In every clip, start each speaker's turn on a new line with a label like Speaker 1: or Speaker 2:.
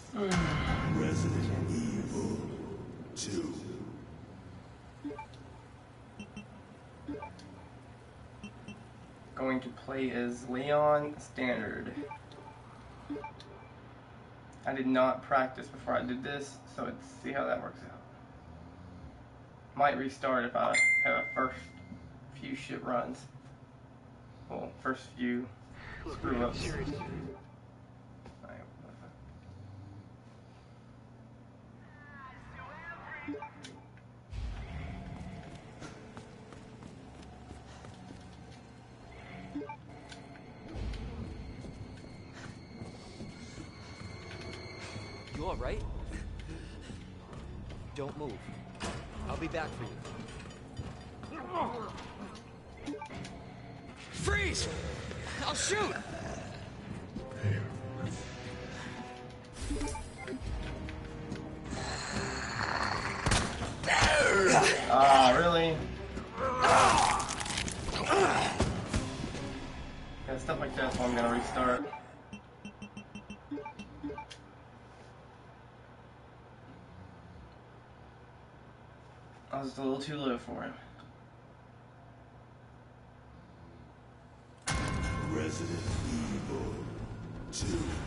Speaker 1: Resident Evil 2.
Speaker 2: Going to play as Leon Standard. I did not practice before I did this, so let's see how that works out. Might restart if I have a first few shit runs. Well, first few screw ups.
Speaker 3: You all right? Don't move. I'll be back for you. Freeze! I'll shoot!
Speaker 2: Really? Yeah, stuff like that's why I'm gonna restart. I was just a little too low for him.
Speaker 1: Resident Evil 2.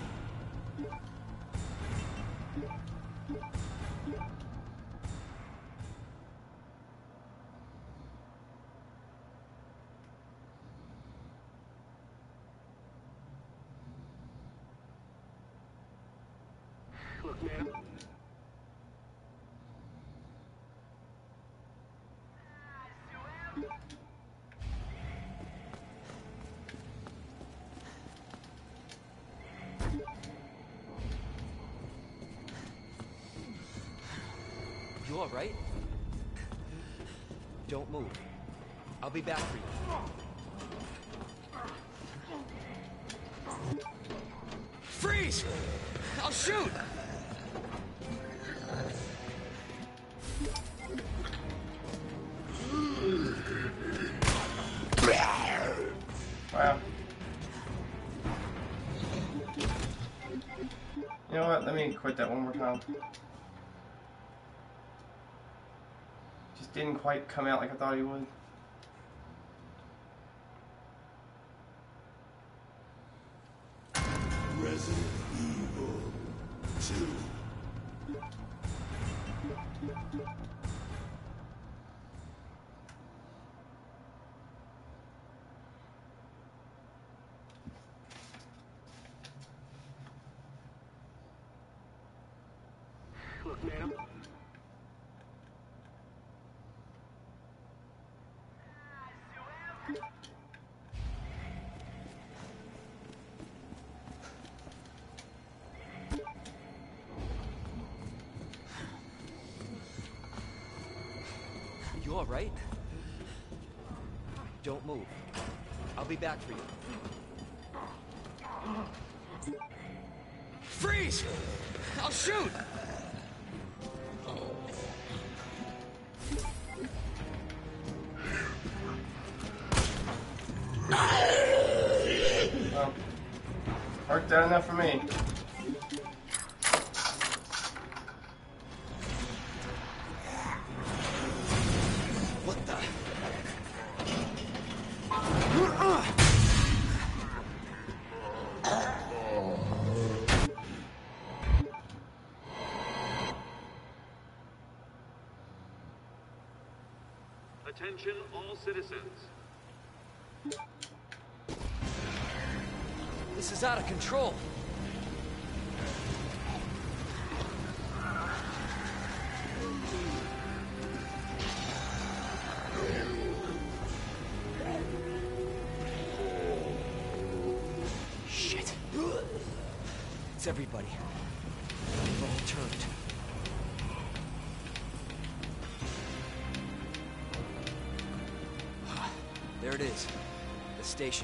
Speaker 4: Look, man.
Speaker 3: You all right? Don't move. I'll be back for you. Freeze! I'll shoot!
Speaker 2: Wow. You know what? Let me quit that one more time. Just didn't quite come out like I thought he would.
Speaker 1: Resident Evil 2.
Speaker 4: Look, man.
Speaker 3: You all right? Don't move. I'll be back for you. Freeze! I'll shoot!
Speaker 2: Well, worked out enough for me.
Speaker 3: What the?
Speaker 4: Attention all citizens.
Speaker 3: This is out of control. Shit. It's everybody. They've all turned. There it is. The station.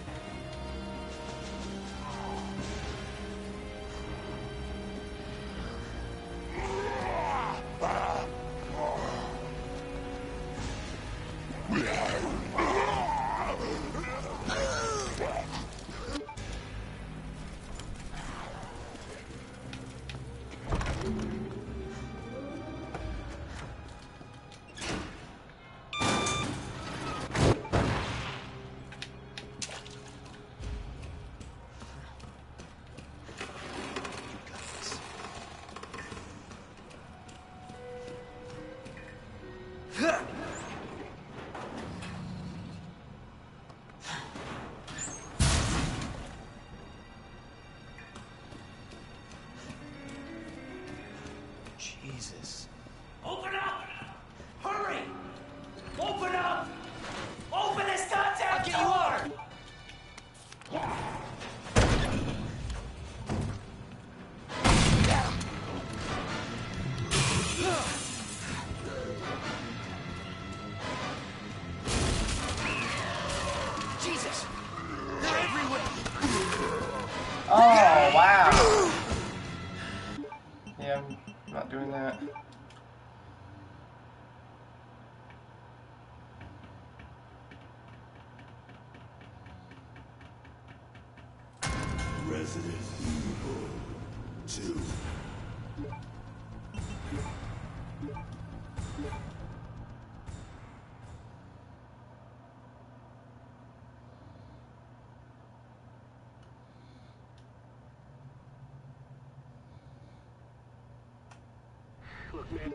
Speaker 3: Jesus.
Speaker 5: Open up! Hurry! Open up! Open this goddamn door!
Speaker 3: Jesus! They're everywhere!
Speaker 2: Oh, wow. Yeah, I'm not doing that.
Speaker 1: Resident Evil 2.
Speaker 4: Look, man.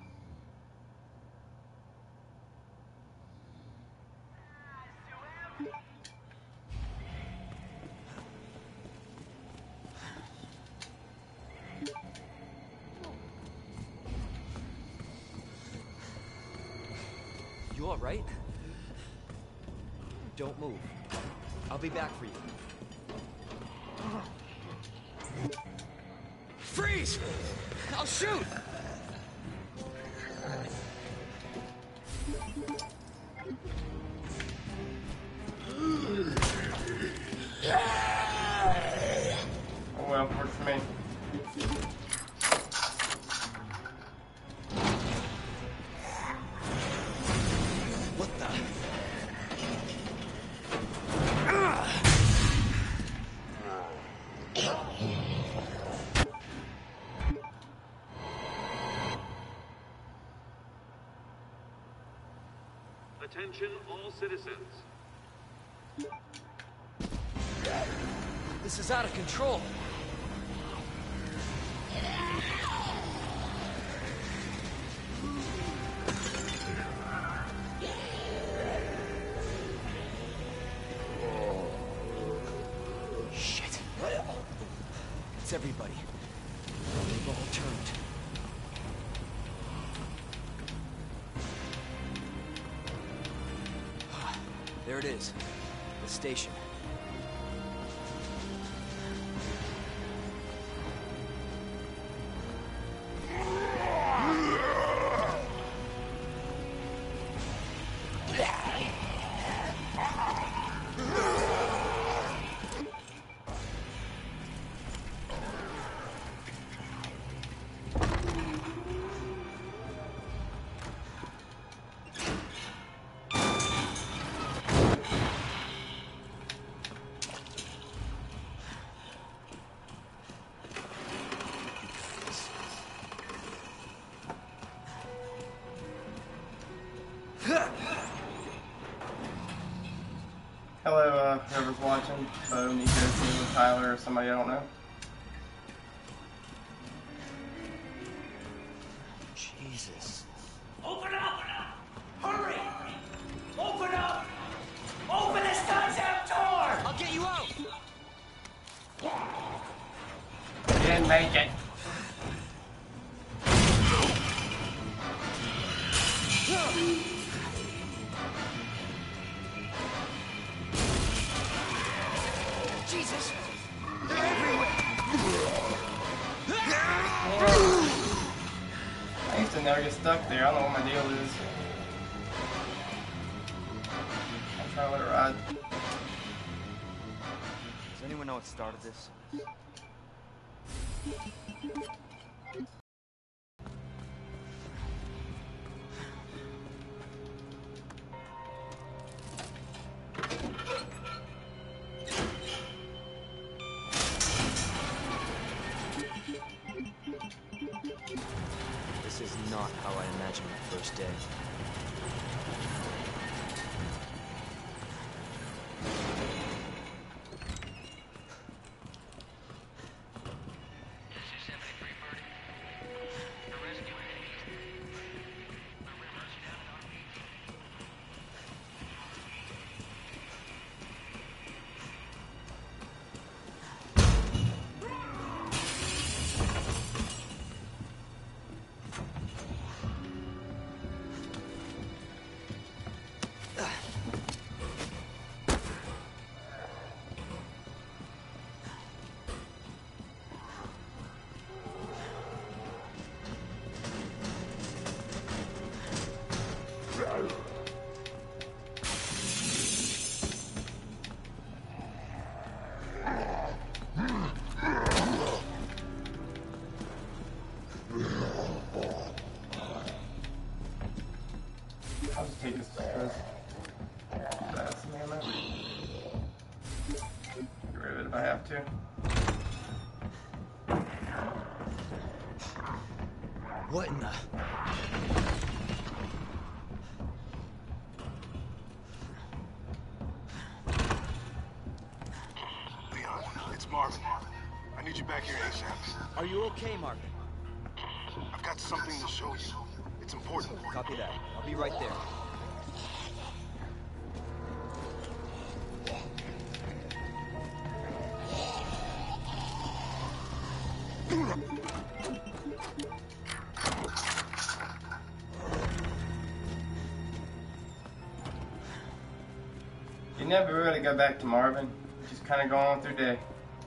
Speaker 3: You alright? Don't move. I'll be back for you. Freeze! I'll shoot!
Speaker 2: Oh well, works for me.
Speaker 3: What the?
Speaker 4: Attention all citizens.
Speaker 3: This is out of control. Shit. It's everybody. They've all turned. There it is. The station.
Speaker 2: Hello, whoever's watching. So, Nico, Steve, Tyler, or somebody I don't know.
Speaker 3: Jesus.
Speaker 5: Open up! Hurry! Open up! Open this goddamn door!
Speaker 3: I'll get you out!
Speaker 2: You didn't make it.
Speaker 3: Jesus! They're everywhere!
Speaker 2: I used to never get stuck there. I don't know what my deal is. I'm trying to let it ride.
Speaker 3: Does anyone know what started this? This is not how I imagined my first day. What in the...
Speaker 1: Leon, it's Marvin. I need you back here ASAP.
Speaker 3: Are you okay, Marvin?
Speaker 1: I've got something to show you. It's important.
Speaker 3: Copy that. I'll be right there.
Speaker 2: You never really go back to Marvin. You just kind of go on through day.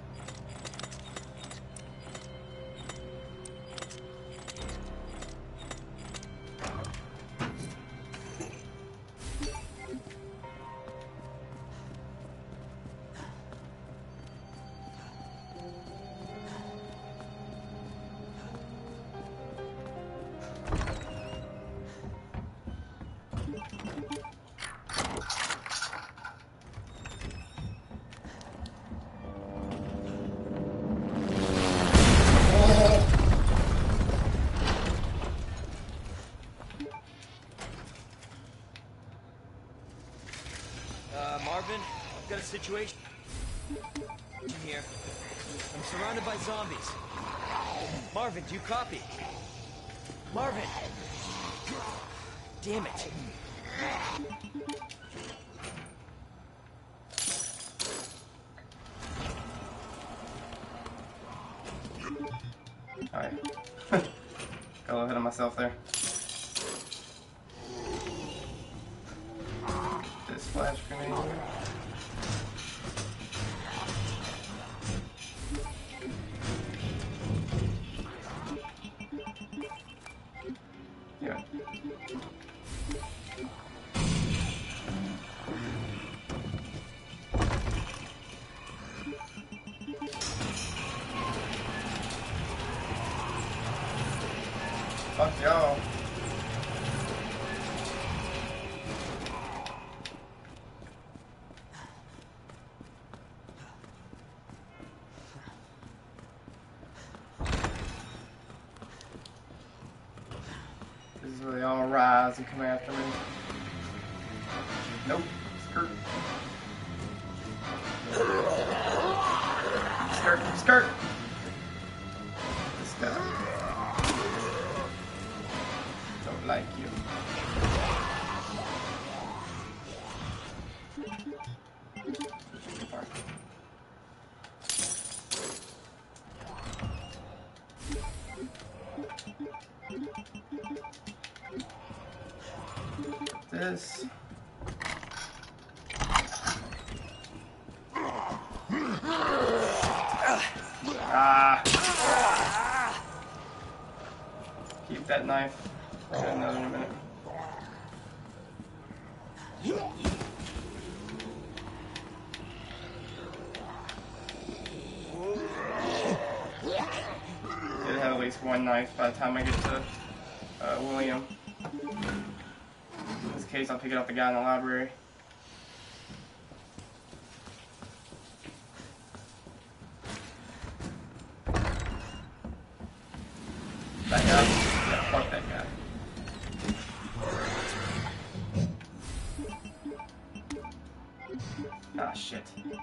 Speaker 3: Marvin, I've got a situation here. I'm surrounded by zombies. Marvin, do you copy? Marvin! Damn it.
Speaker 2: Alright. Got a little ahead of myself there. This flash grenade here. Yeah. Fuck y'all. This is where they all rise and come after me. Nope. Skirt. Skirt. Skirt. This guy. Don't like you. This. Ah. Keep that knife. I'll get another in a minute. Did have at least one knife by the time I get to William. In this case, I'll pick it up the guy in the library. That guy? Yeah, fuck that guy. Ah, shit.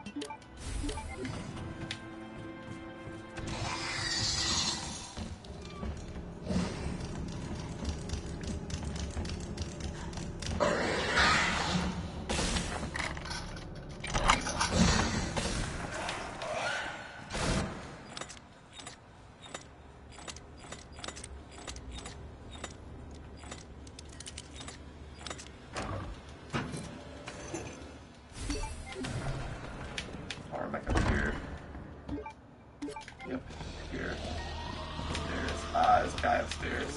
Speaker 2: Or back up here. Yep, here. There's this guy upstairs.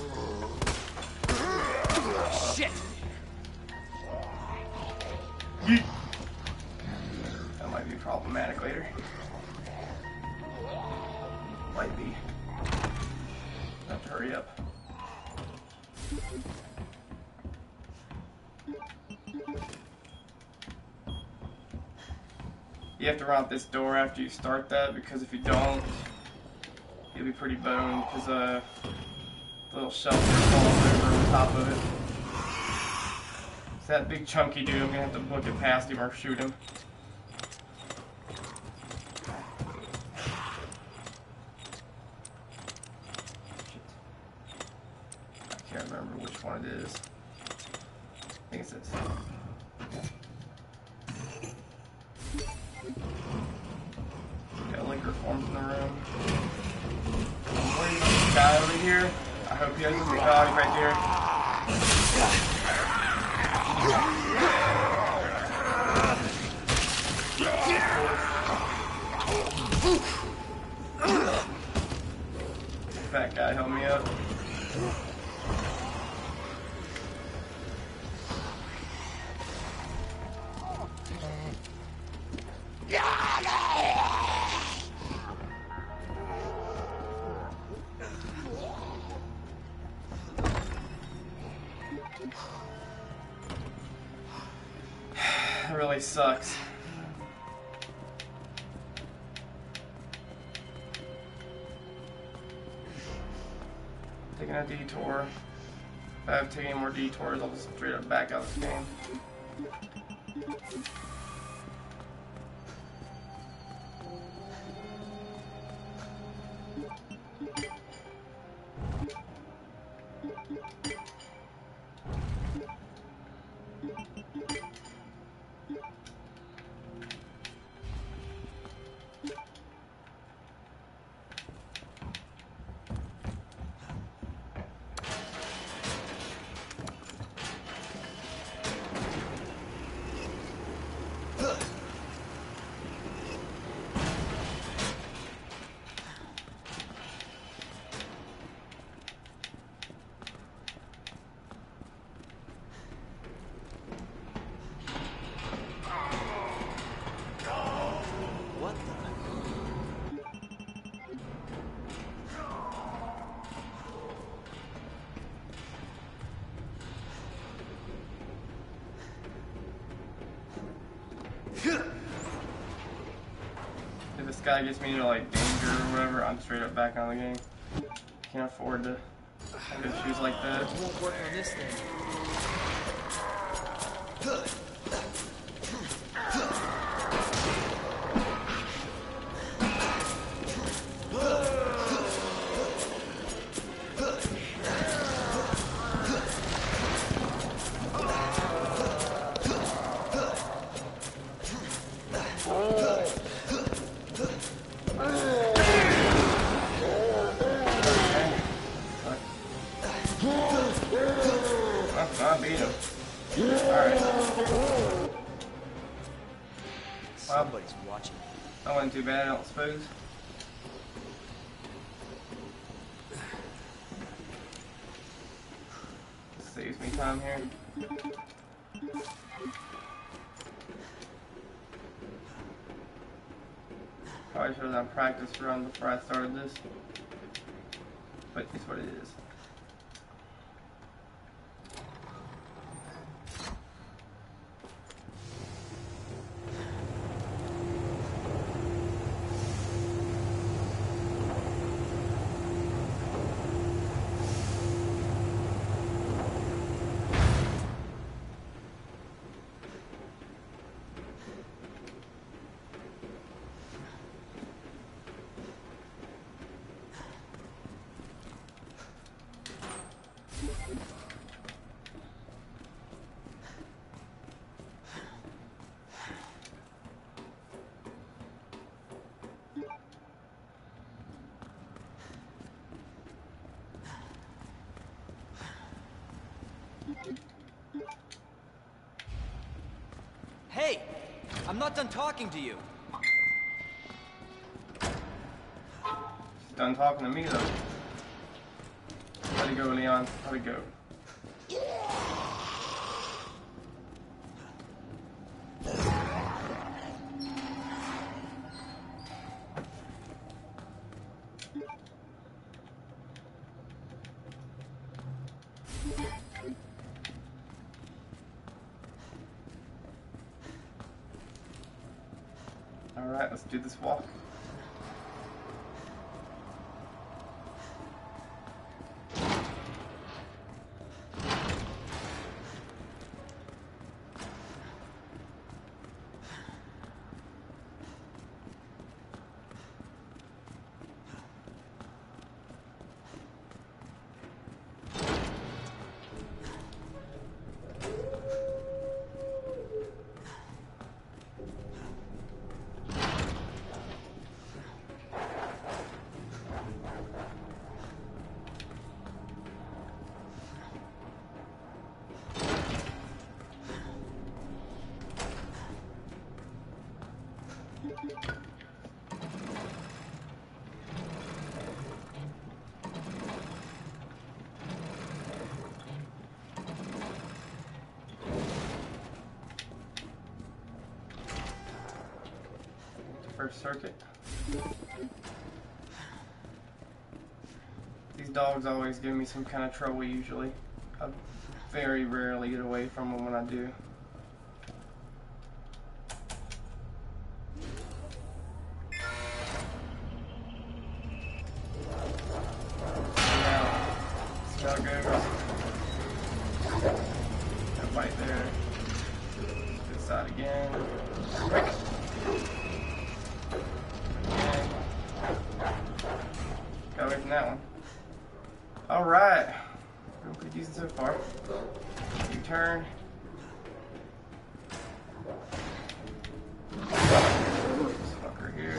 Speaker 3: Shit!
Speaker 2: Yeet. That might be problematic later. Might be. Have to hurry up. You have to run out this door after you start that, because if you don't, you'll be pretty boned, because the little shelter falls over the top of it. It's that big chunky dude. I'm gonna have to book it past him or shoot him. I can't remember which one it is. I think it's this. Got liquor forms in the room. I'm worried about this guy over here. I hope he doesn't see body right there. Fat guy, help me up. It really sucks. Taking a detour. If I have taken any more detours, I'll just straight up back out of this game. If this guy gets me into like danger or whatever, I'm straight up back on the game. Can't afford to have issues like that.
Speaker 3: It won't work on this thing.
Speaker 2: I beat him. Alright.
Speaker 3: Somebody's watching.
Speaker 2: That wasn't too bad, I don't suppose. Saves me time here. Probably should have done practice run before I started this. But it's what it is.
Speaker 3: Hey! I'm not done talking to you.
Speaker 2: She's done talking to me though. How'd it go, Leon? How'd it go? Alright, let's do this walk. First circuit. These dogs always give me some kind of trouble usually. I very rarely get away from them when I do. Now, see how it goes. That bite there. This side again. Quick. Again. Got away from that one. Alright. Doing pretty decent so far. U-turn. This fucker here.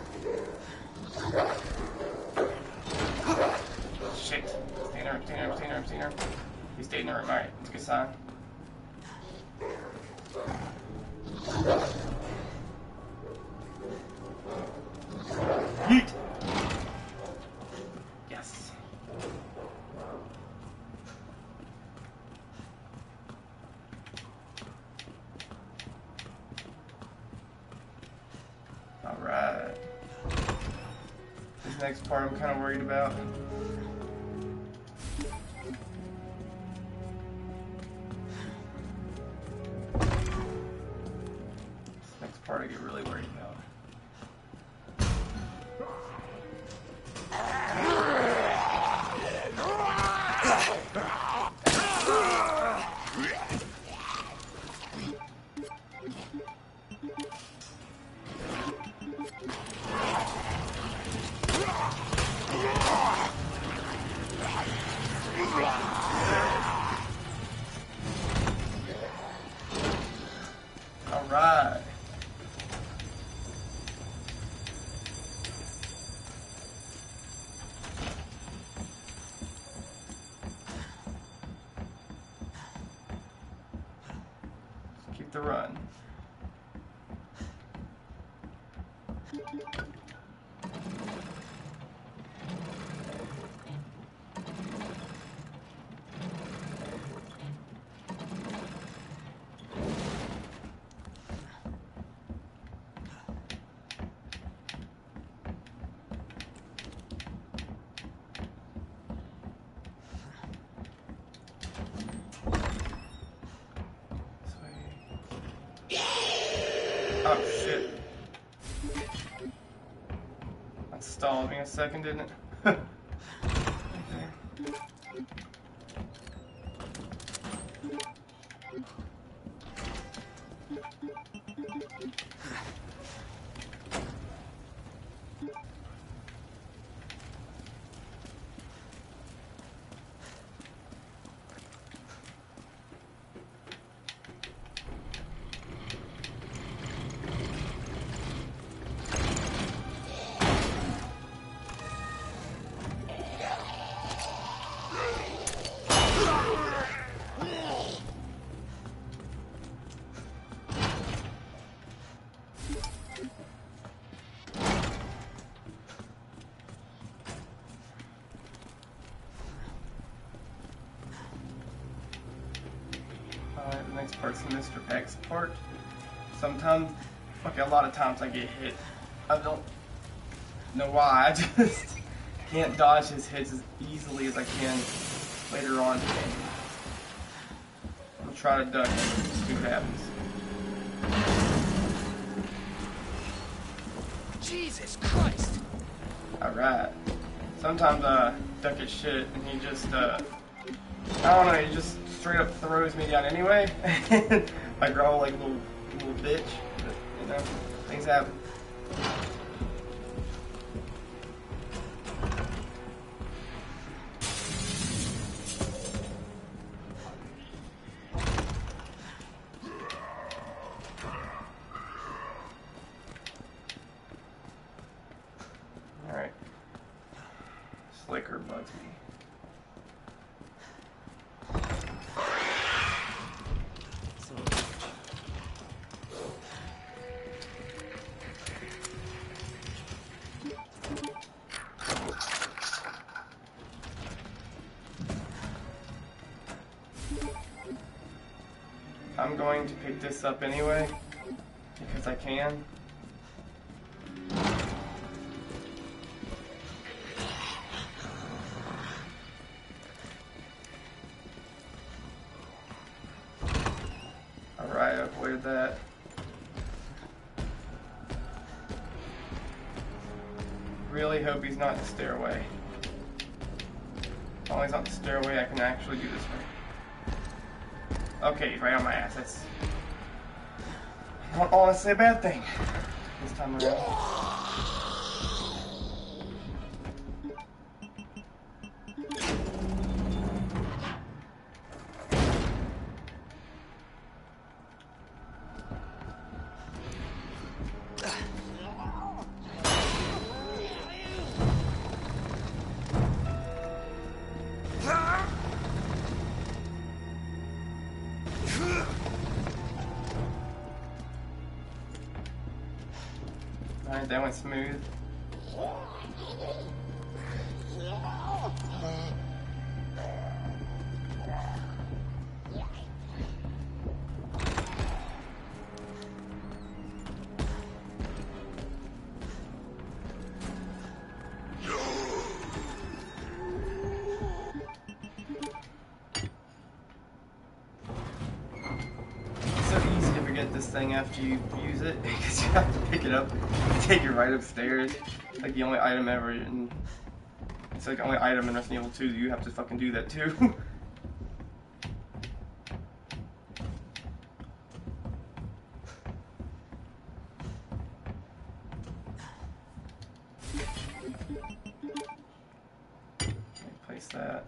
Speaker 2: Shit. Stay in the room. He stayed in the room. Alright, that's a good sign. Yeet! Yes. Alright. This next part I'm kind of worried about. This next part I get really worried about. Alright. Let's keep the run. Oh shit. That stalled me a second, didn't it? Okay. Alright, the next part's the Mr. X part. Sometimes, okay, a lot of times I get hit. I don't know why, I just can't dodge his hits as easily as I can later on. I'll try to duck and see what happens.
Speaker 3: Jesus Christ!
Speaker 2: Alright. Sometimes I duck his shit and he just, I don't know, he just straight up throws me down anyway. I growl like a little bitch, but, you know, things happen. Alright. Slicker bugs me. I'm going to pick this up anyway, because I can. that. Really hope he's not in the stairway. As long as he's not in the stairway, I can actually do this right. Okay, he's right on my ass. That's not honestly a bad thing this time around. Alright, that went smooth. This thing after you use it because you have to pick it up and take it right upstairs. It's like the only item ever, and it's like the only item in Resident Evil 2 that you have to fucking do that too. Place that.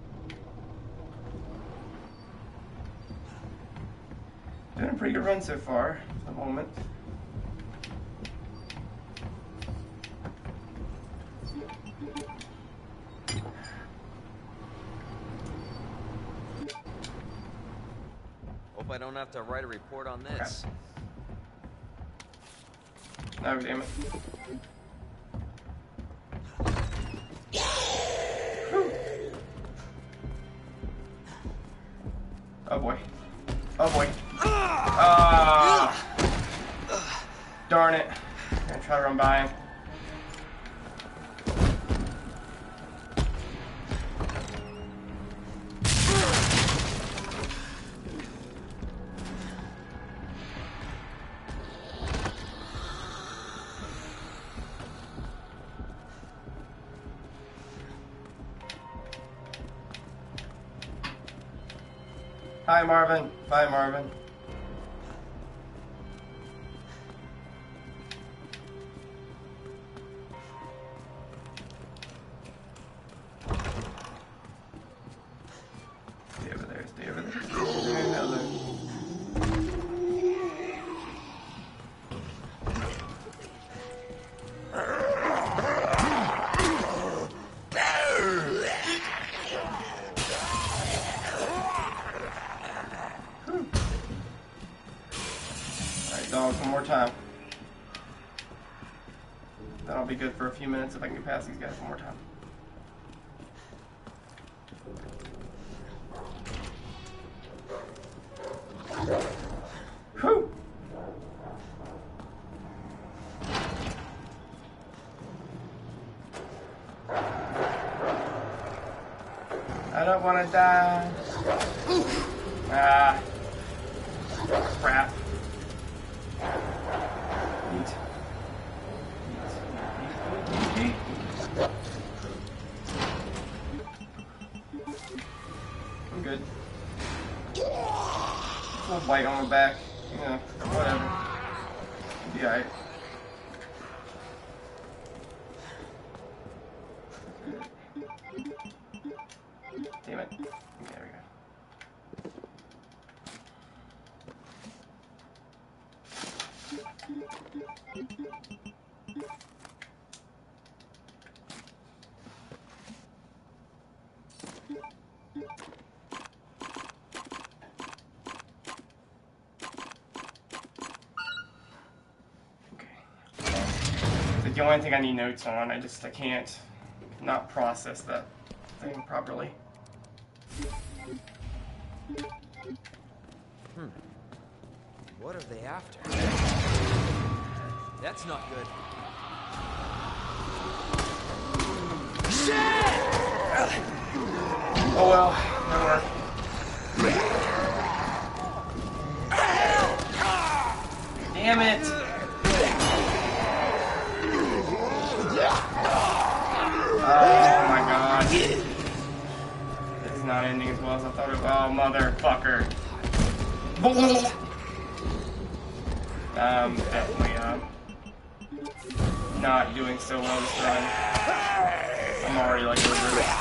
Speaker 2: Doing a pretty good run so far at the moment.
Speaker 3: Hope I don't have to write a report on this.
Speaker 2: No, damn it. Oh boy. Oh boy. Darn it. I'm gonna try to run by him. Hi, Marvin. Bye, Marvin. Stay over there, stay over there. Hello. Dogs, one more time. That'll be good for a few minutes if I can get past these guys one more time. Whew! I don't want to die. Ah. Crap. I'm good. A little bite on the back, you know, whatever. Be alright. Damn it. There we go. The only thing I need notes on, I can't not process that thing properly.
Speaker 3: What are they after? That's not good. Shit!
Speaker 2: Oh well, that worked. Damn it! Oh my god. This is not ending as well as I thought it was. Oh, motherfucker. Definitely, not doing so well this run. I'm already like over it.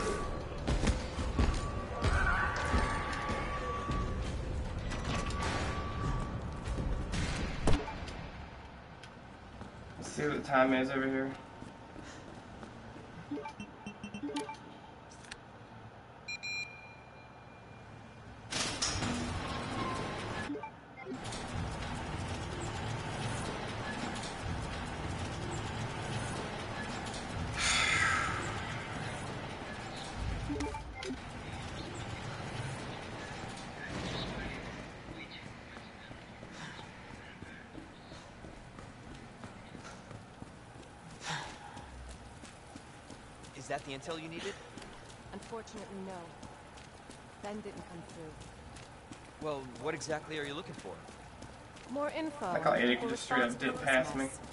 Speaker 2: Let's see what the time is over here.
Speaker 3: Is that the intel you needed?
Speaker 6: Unfortunately, no. Ben didn't come through.
Speaker 3: Well, what exactly are you looking for?
Speaker 6: More info.
Speaker 2: Like how Eddie
Speaker 6: People
Speaker 2: just straight up did
Speaker 6: responsible for
Speaker 2: pass
Speaker 6: this
Speaker 2: me.
Speaker 6: mess.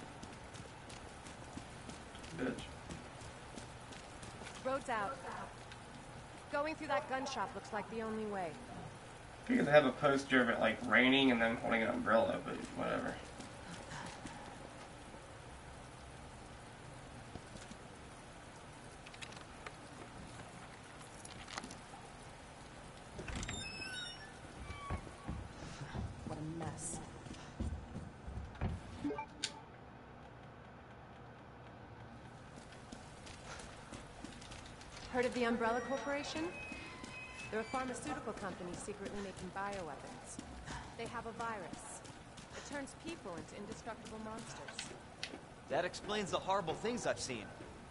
Speaker 2: Bitch.
Speaker 6: Road's out. Going through that gun shop looks like the only way.
Speaker 2: You could have a poster of it like raining and then holding an umbrella, but whatever.
Speaker 6: What a mess. Heard of the Umbrella Corporation? They're a pharmaceutical company secretly making bioweapons. They have a virus. It turns people into indestructible monsters.
Speaker 3: That explains the horrible things I've seen.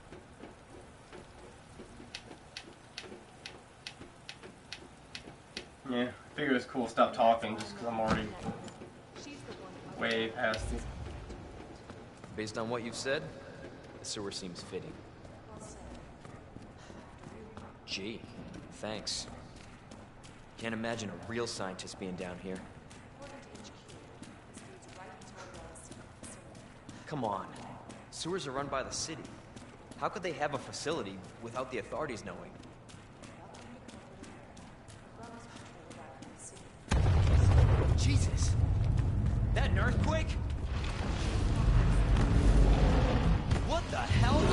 Speaker 2: Yeah, I figured it was cool to stop talking just because I'm already
Speaker 6: She's the one.
Speaker 2: way past it.
Speaker 3: Based on what you've said, the sewer seems fitting. Gee, thanks. Can't imagine a real scientist being down here. Come on. Sewers are run by the city. How could they have a facility without the authorities knowing? Jesus! That an earthquake? What the hell?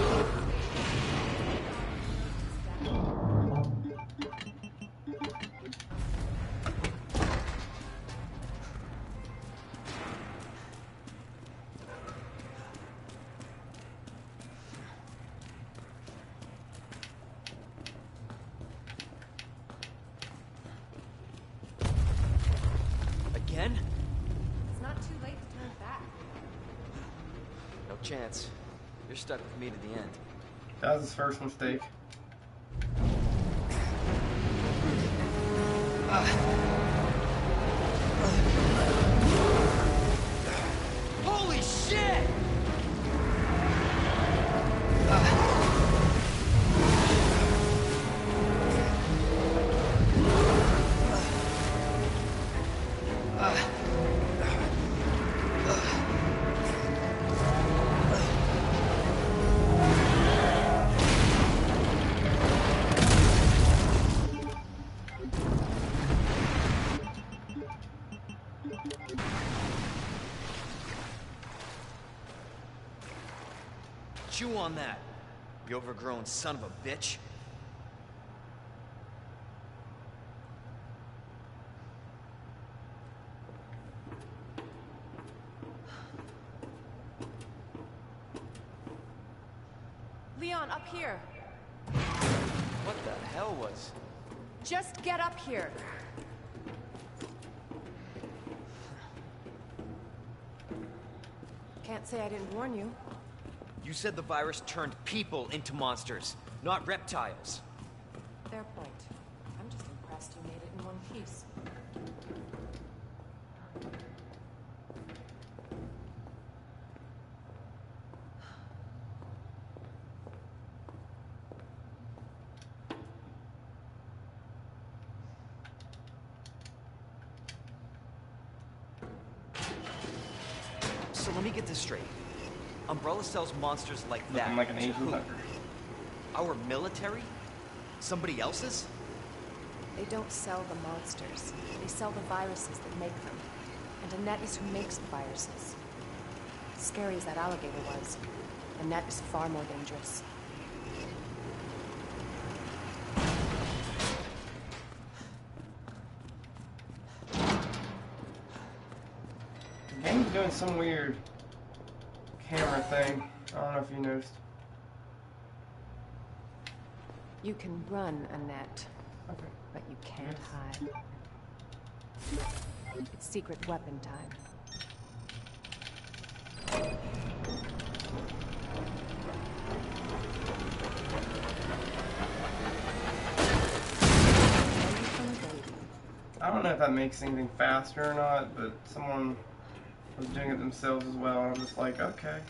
Speaker 3: Again?
Speaker 6: It's not too late to turn back.
Speaker 3: No chance. You're stuck with me to the end.
Speaker 2: That was his first mistake.
Speaker 3: Holy shit! Chew on that, you overgrown son of a bitch.
Speaker 6: Leon, up here.
Speaker 3: What the hell was...
Speaker 6: Just get up here. Can't say I didn't warn you.
Speaker 3: You said the virus turned people into monsters, not reptiles.
Speaker 6: Fair point. I'm just impressed you made it in one piece.
Speaker 3: me get this straight. Umbrella sells monsters like that.
Speaker 2: Looking like an
Speaker 3: to
Speaker 2: Asian
Speaker 3: who?
Speaker 2: fucker.
Speaker 3: Our military? Somebody else's?
Speaker 6: They don't sell the monsters. They sell the viruses that make them. And Annette is who makes the viruses. Scary as that alligator was, Annette is far more dangerous.
Speaker 2: The game's doing some weird camera thing. I don't know if you noticed.
Speaker 6: You can run, Annette,
Speaker 2: Okay.
Speaker 6: but you can't hide. It's secret weapon time.
Speaker 2: I don't know if that makes anything faster or not, but someone was doing it themselves as well, and I'm just like, okay.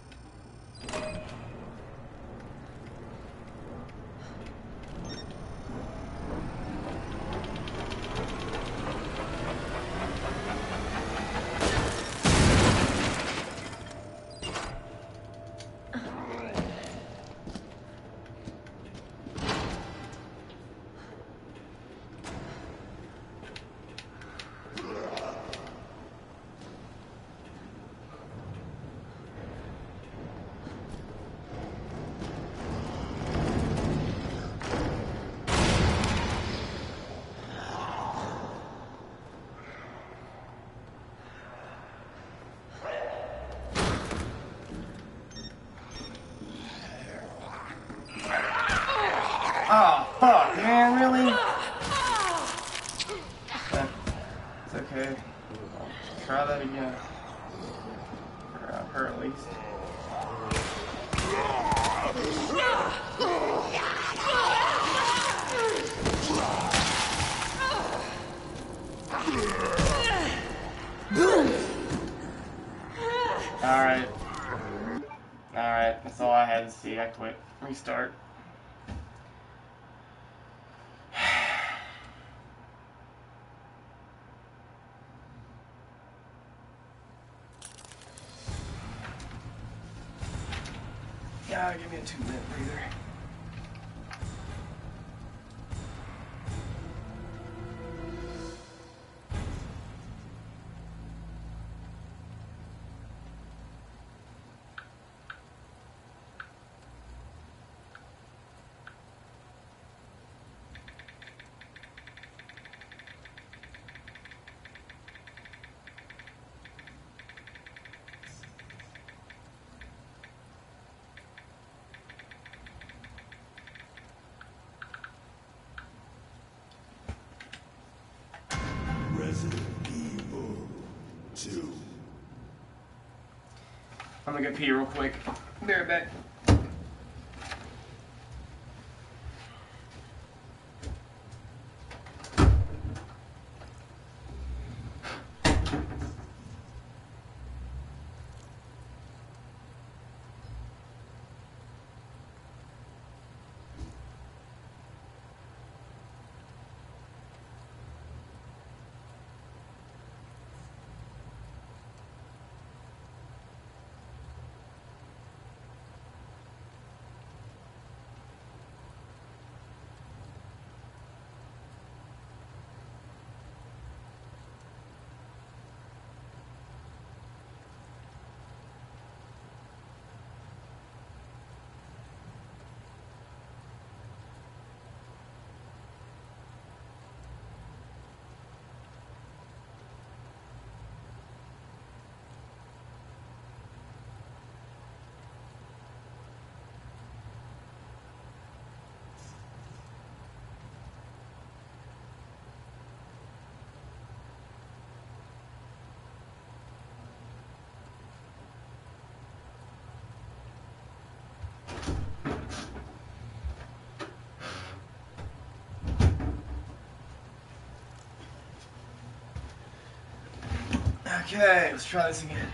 Speaker 2: Oh, fuck, man, really? It's okay. I'll try that again. For her, at least. Alright. Alright, that's all I had to see. I quit. Restart. Yeah, give me a 2-minute breather.
Speaker 7: Resident Evil 2.
Speaker 2: I'm gonna go pee real quick. Be right back. Okay, let's try this again.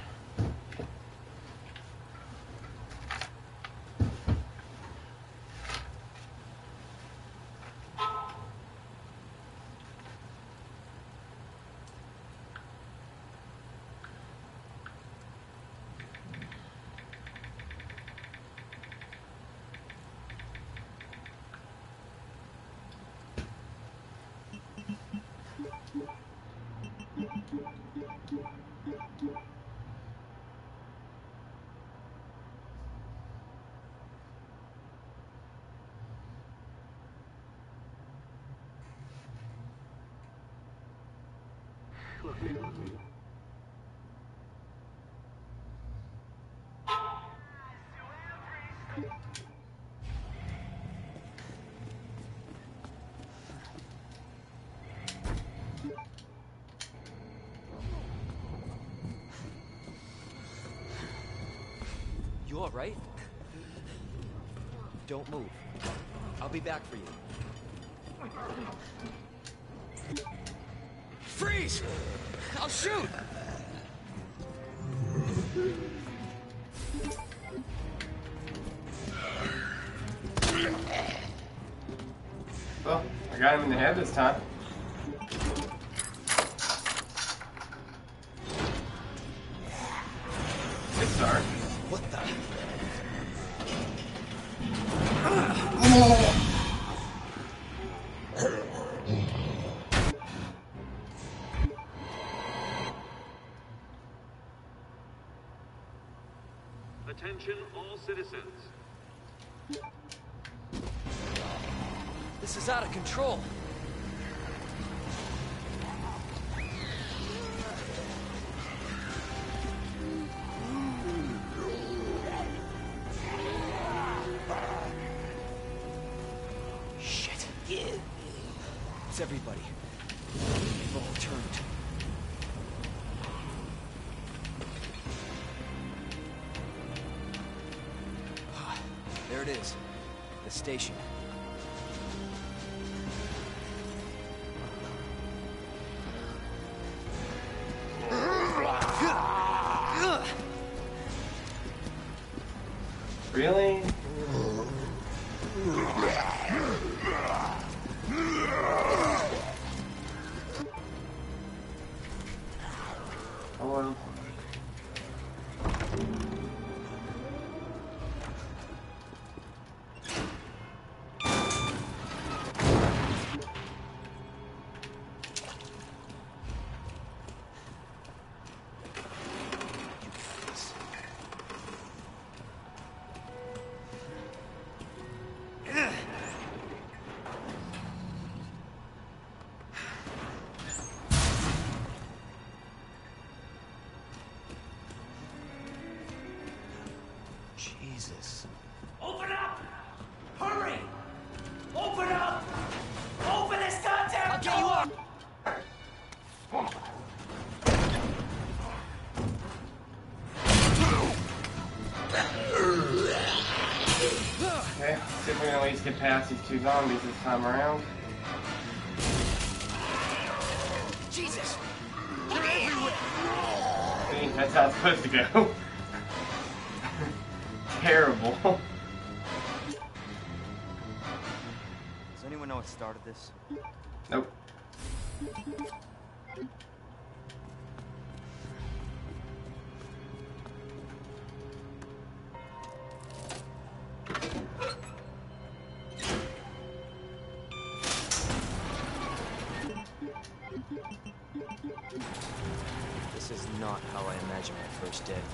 Speaker 4: Look, man.
Speaker 3: You all right? Don't move. I'll be back for you. Freeze! I'll shoot!
Speaker 2: Well, I got him in the head this time. Good start.
Speaker 3: What the?
Speaker 4: Attention all citizens.
Speaker 3: This is out of control. Shit. It's everybody. They've all turned. There it is. The station.
Speaker 2: Really? Oh well.
Speaker 3: Jesus.
Speaker 5: Open up! Hurry! Open up! Open this goddamn
Speaker 3: I'll get you
Speaker 5: door!
Speaker 3: up!
Speaker 2: Okay, see if we can at least get past these two zombies this time around.
Speaker 3: Jesus!
Speaker 2: See, that's how it's supposed to go. Terrible.
Speaker 3: Does anyone know what started this?
Speaker 2: Nope.
Speaker 3: This is not how I imagined my first day.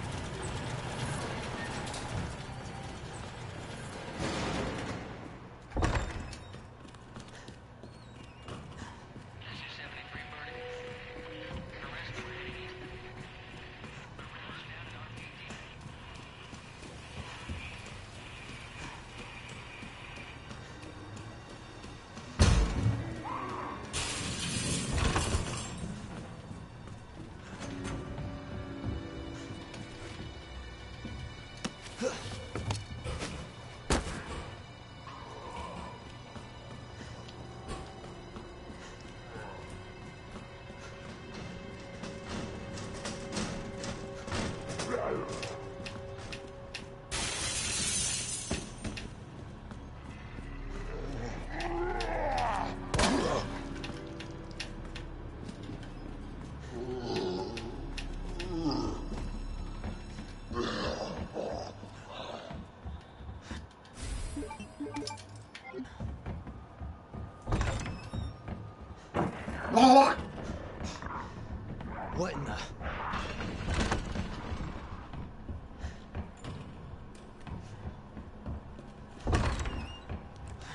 Speaker 3: What in the...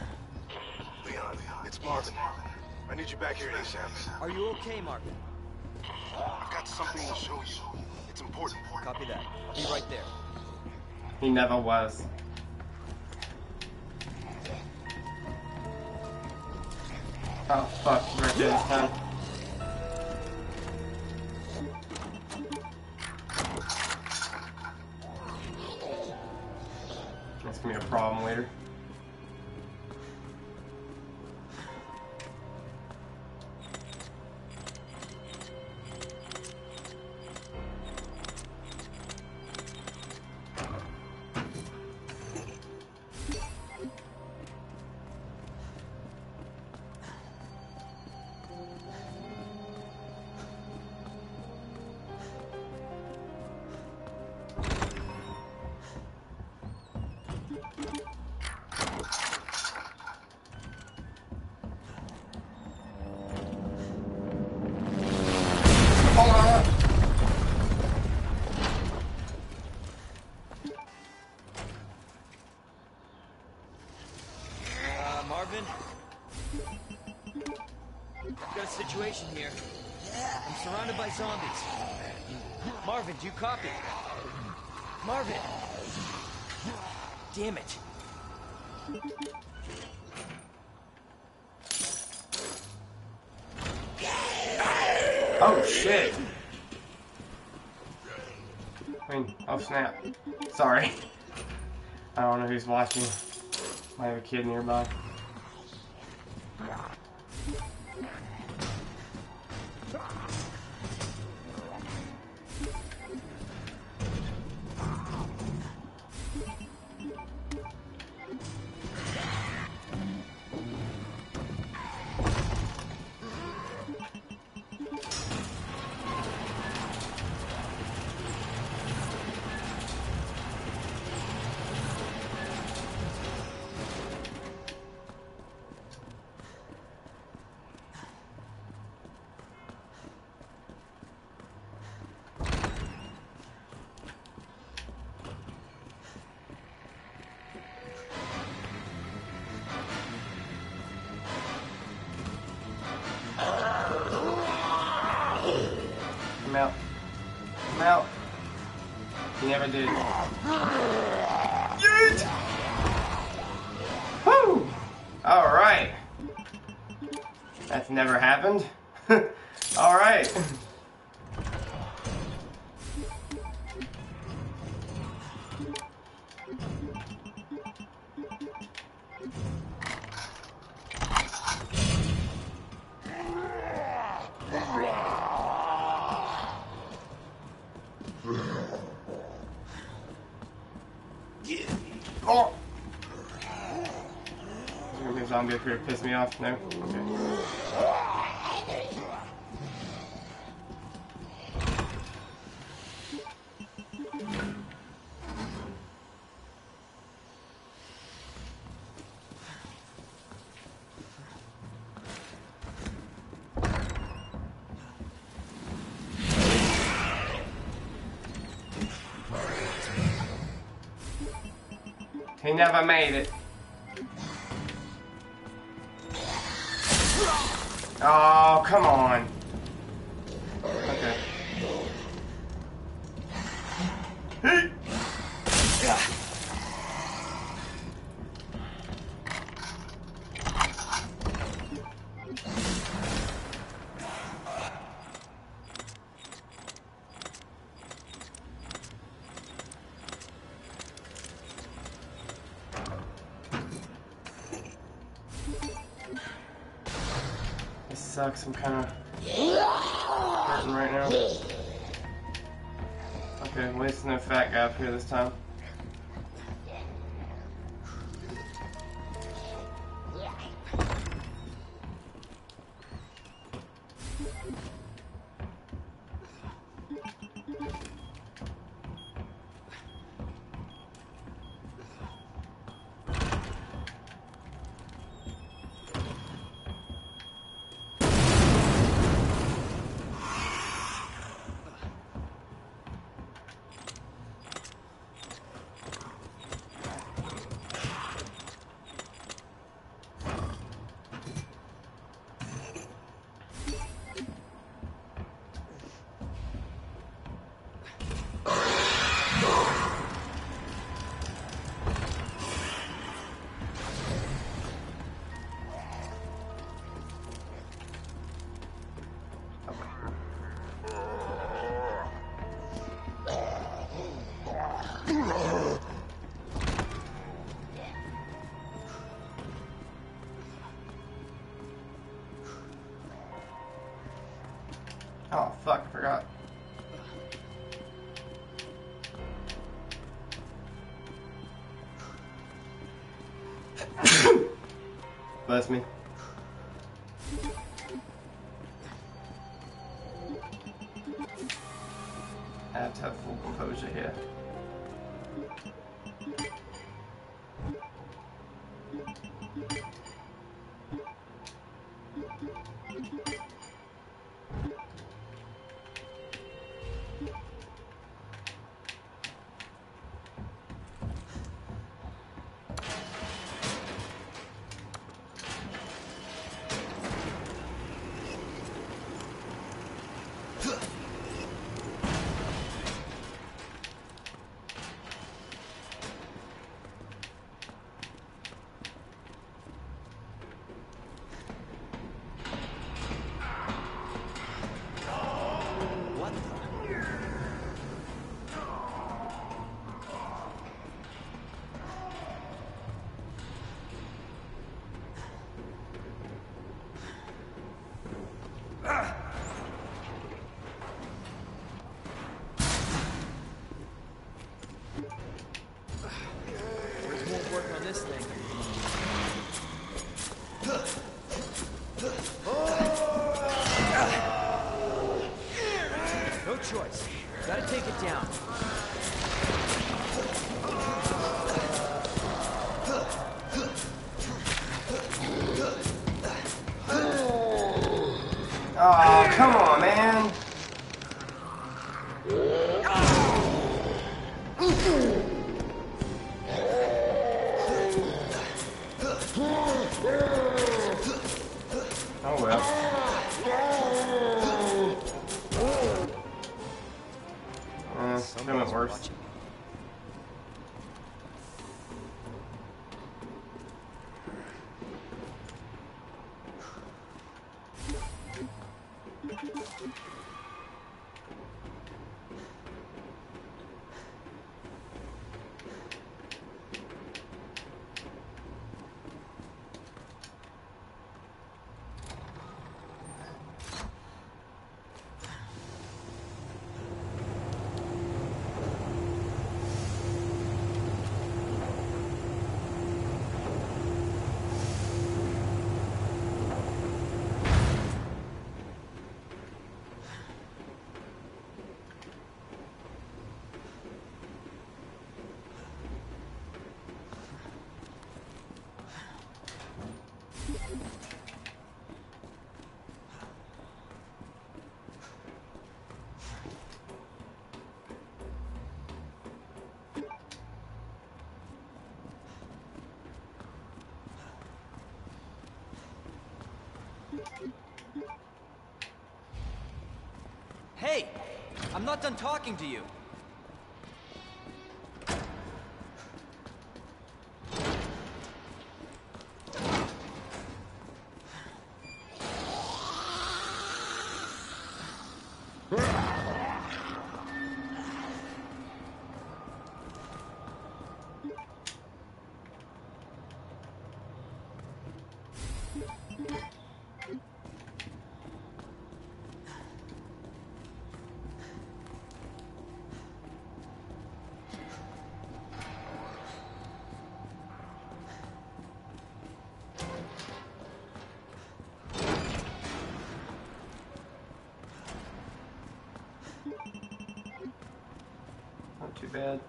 Speaker 1: Leon, it's Marvin. I need you back here ASAP.
Speaker 3: Are you okay, Marvin?
Speaker 1: something to show you. It's important.
Speaker 3: Copy that. I'll be right there.
Speaker 2: He never was. Oh fuck, he's right there this time. That's gonna be a problem later.
Speaker 3: Marvin? I've got a situation here. I'm surrounded by zombies. Marvin, do you copy? Marvin! Damn it.
Speaker 2: Oh shit! I mean, oh snap. Sorry. I don't know who's watching. I have a kid nearby. Come out. Come out. He never did. Yeet! Woo! Alright. That's never happened. Alright. Oh! There's gonna be a zombie up here to piss me off. No? Okay. He never made it. Oh, come on. Okay. Hey. This sucks. I'm kind of hurting right now. Okay, at least no fat guy up here this time. Oh fuck, I forgot. Bless me. I have to have full composure here.
Speaker 3: What the? There's more work on this thing. No choice. Gotta take it down.
Speaker 2: Oh, come on, man. Oh well. That went worse.
Speaker 3: Watching. Hey! I'm not done talking to you.
Speaker 2: Not too bad.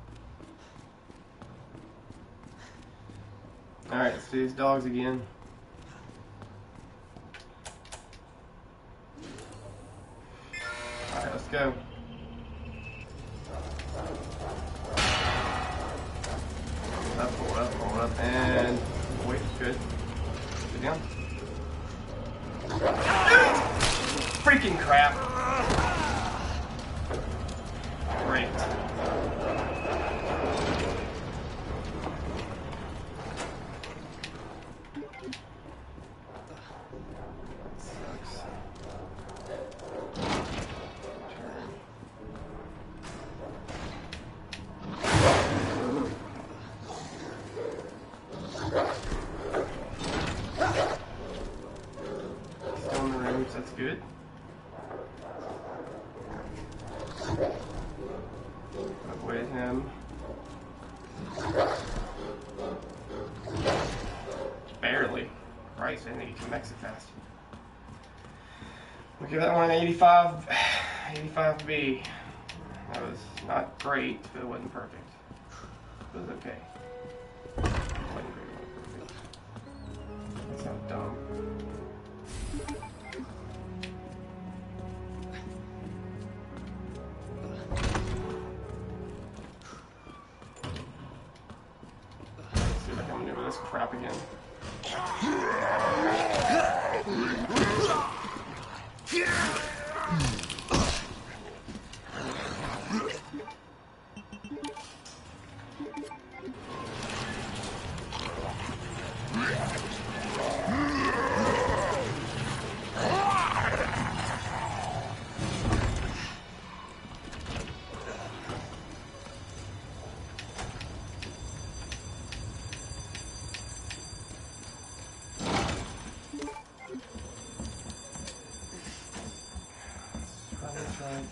Speaker 2: Alright, let's do these dogs again. go. Hold up, and wait, good. Sit down. Freaking crap. Great. Still in the rooms, that's good. Avoid him. Barely. Christ, I didn't think he can exit fast. We'll give that one an 85, 85B. That was not great, but it wasn't perfect. It was okay. It wasn't great, it wasn't perfect. That's so dumb. Let's see if I can maneuver this crap again. Right.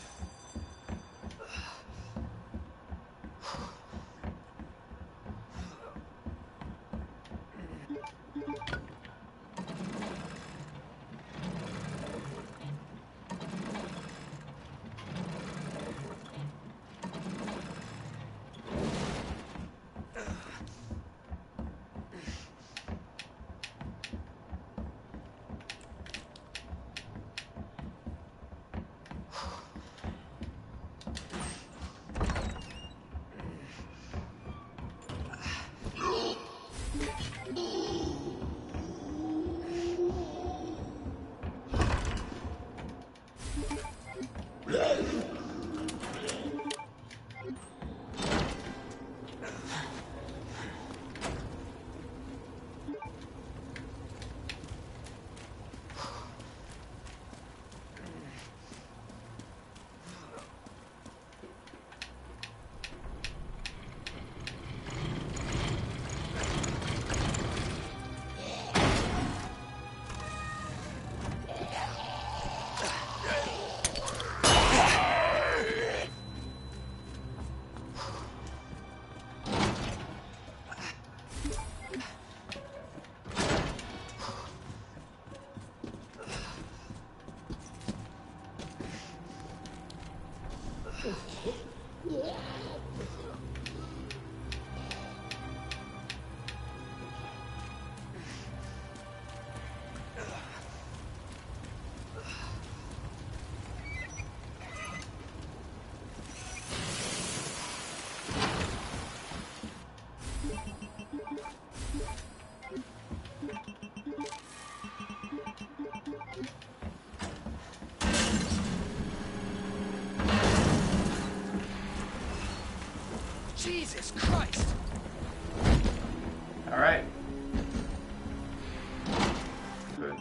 Speaker 3: Jesus Christ!
Speaker 2: All right. Good.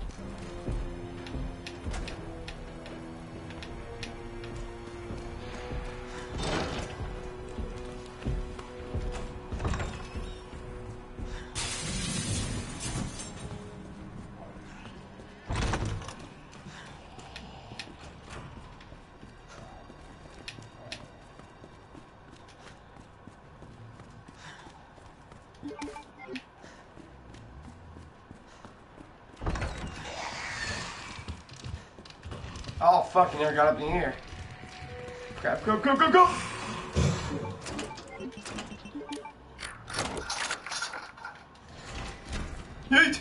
Speaker 2: Oh fuck, he never got up in the air. Crap, go, go, go, go! Yeet!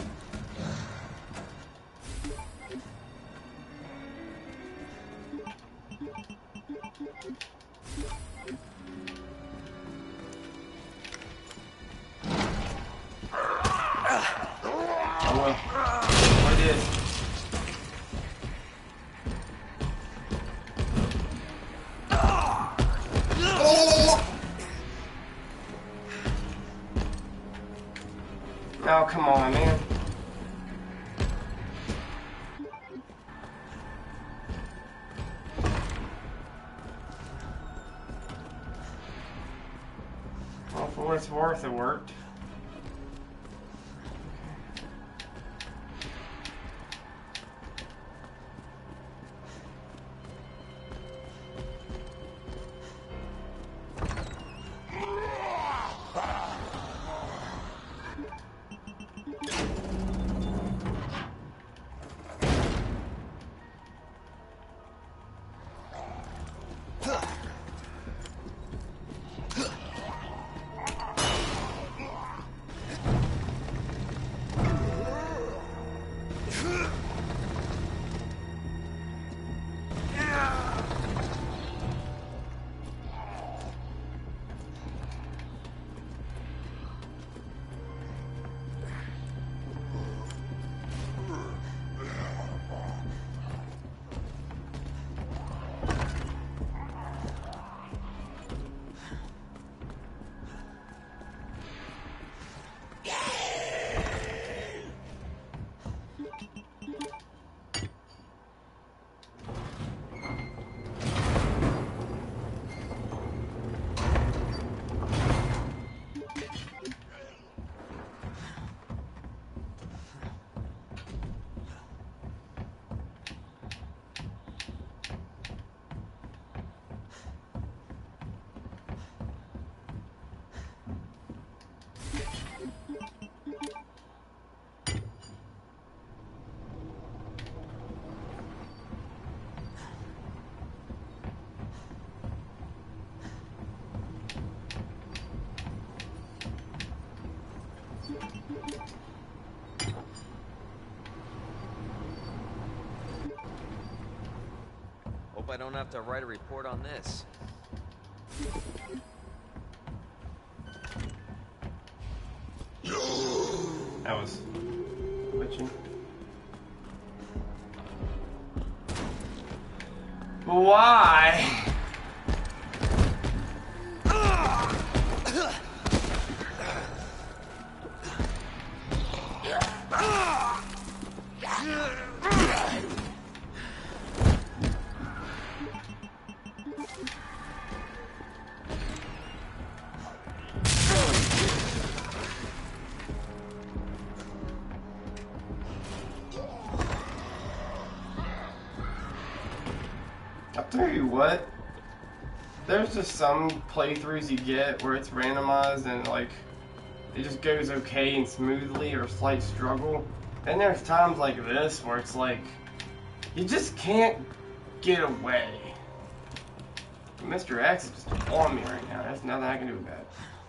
Speaker 2: Oh, come on, man. Well, for what it's worth, it worked.
Speaker 3: Hope I don't have to write a report on this.
Speaker 2: That was glitching. Why? I'll tell you what, there's just some playthroughs you get where it's randomized and like it just goes okay and smoothly or slight struggle. Then there's times like this where it's like you just can't get away. Mr. X is just on me right now. There's nothing I can do about it.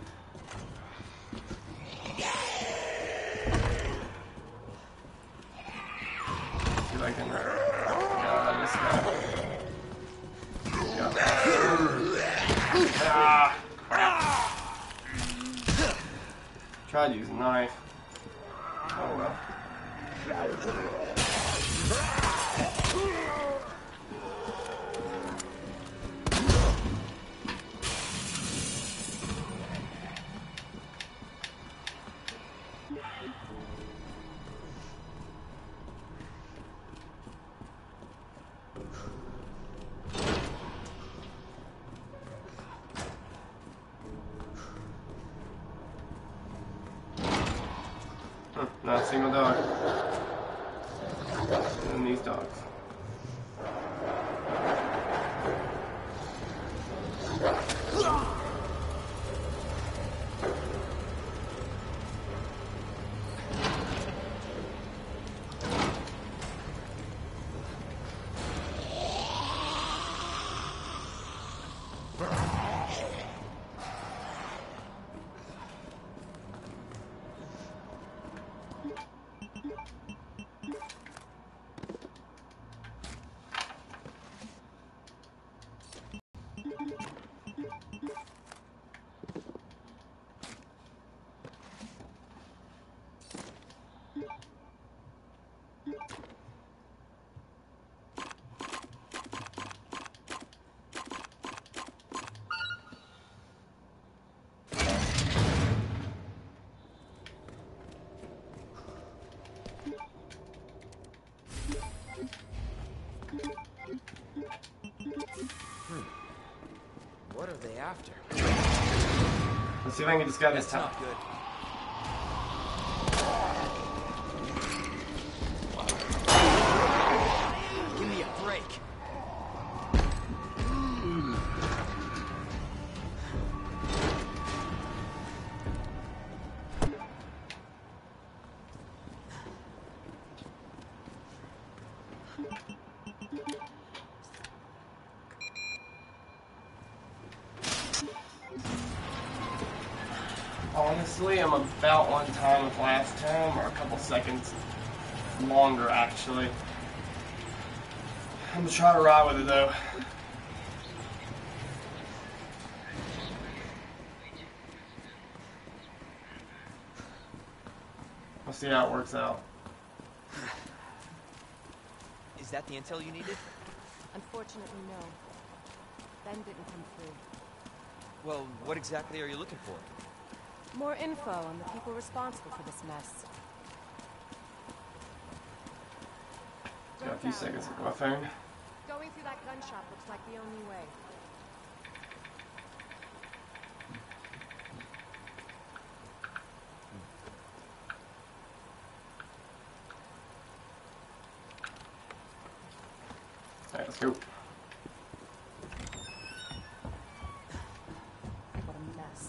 Speaker 2: See if I can this guy. Ah, crap. Tried to use a knife. Oh well. Not a single dog. And these dogs.
Speaker 3: they after?
Speaker 2: Let's see if I can get this guy this
Speaker 3: That's
Speaker 2: time.
Speaker 3: not good. Give me a break.
Speaker 2: Honestly, I'm about on time with last time, or a couple seconds longer, actually. I'm gonna try to ride with it, though. We'll see how it works out.
Speaker 3: Is that the intel you needed?
Speaker 6: Unfortunately, no. Ben didn't come through.
Speaker 3: Well, what exactly are you looking for?
Speaker 6: More info on the people responsible for this mess.
Speaker 2: Got a few seconds with my phone.
Speaker 6: Going through that gun shop looks like the only way.
Speaker 2: Alright, let's go.
Speaker 6: What a mess.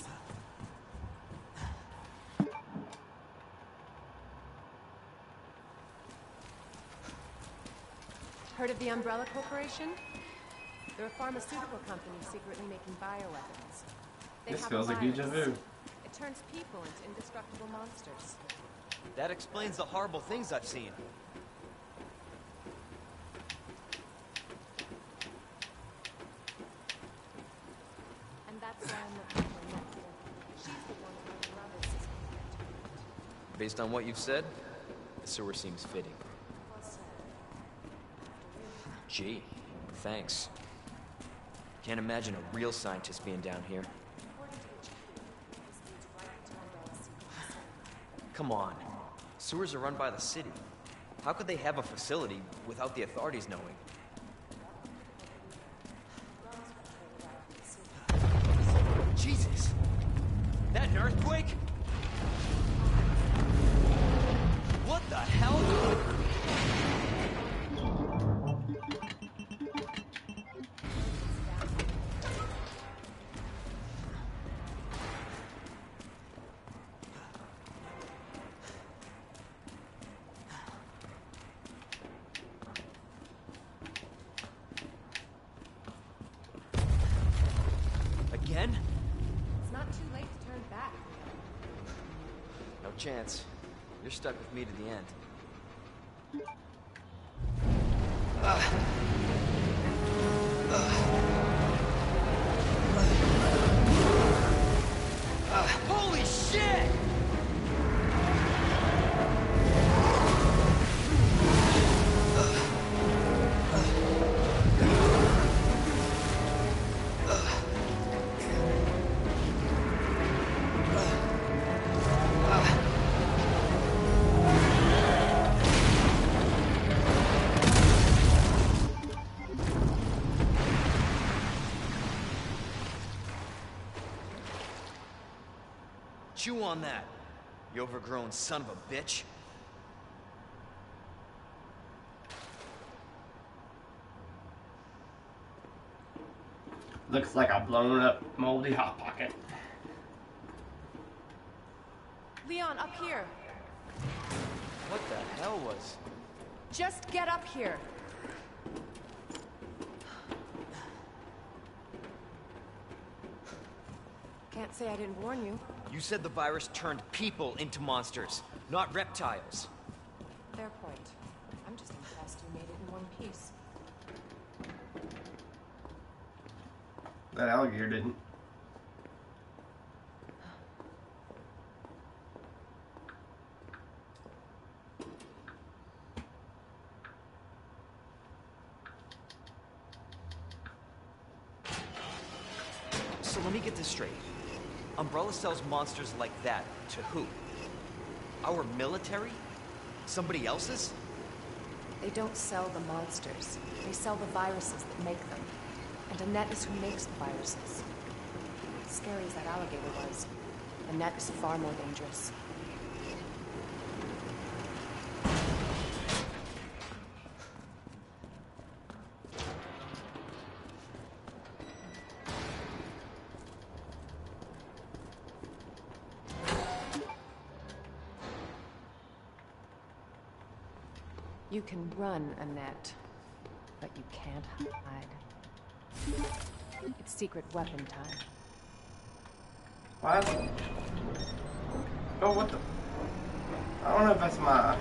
Speaker 6: Heard of the Umbrella Corporation? They're a pharmaceutical company secretly making bioweapons. They
Speaker 2: This
Speaker 6: have
Speaker 2: feels
Speaker 6: a
Speaker 2: like deja
Speaker 6: virus.
Speaker 2: vu.
Speaker 6: It turns people into indestructible monsters.
Speaker 3: That explains the horrible things I've seen.
Speaker 6: And that's why I'm looking for Annette. She's the one who the Umbrella system can't.
Speaker 3: Based on what you've said, the sewer seems fitting.
Speaker 6: Well said.
Speaker 3: Gee, thanks. Can't imagine a real scientist being down here.
Speaker 6: According to HQ, this leads right to Umbrella secret.
Speaker 3: Come on. Sewers are run by the city. How could they have a facility without the authorities knowing? Jesus! That an earthquake? What the hell? Again?
Speaker 6: It's not too late to turn back.
Speaker 3: No chance. You're stuck with me to the end. Holy shit! Chew on that, you overgrown son of a bitch.
Speaker 2: Looks like a blown up moldy hot pocket.
Speaker 6: Leon, up here.
Speaker 3: What the hell was...
Speaker 6: Just get up here. Can't say I didn't warn you.
Speaker 3: You said the virus turned people into monsters, not reptiles.
Speaker 6: Fair point. I'm just impressed you made it in one piece.
Speaker 2: That alligator didn't.
Speaker 3: So let me get this straight. Umbrella sells monsters like that to who? Our military? Somebody else's?
Speaker 6: They don't sell the monsters. They sell the viruses that make them. And Annette is who makes the viruses. scary as that alligator was, Annette is far more dangerous. You can run, Annette, but you can't hide. It's secret weapon time.
Speaker 2: What? Oh, what the? I don't know if that's my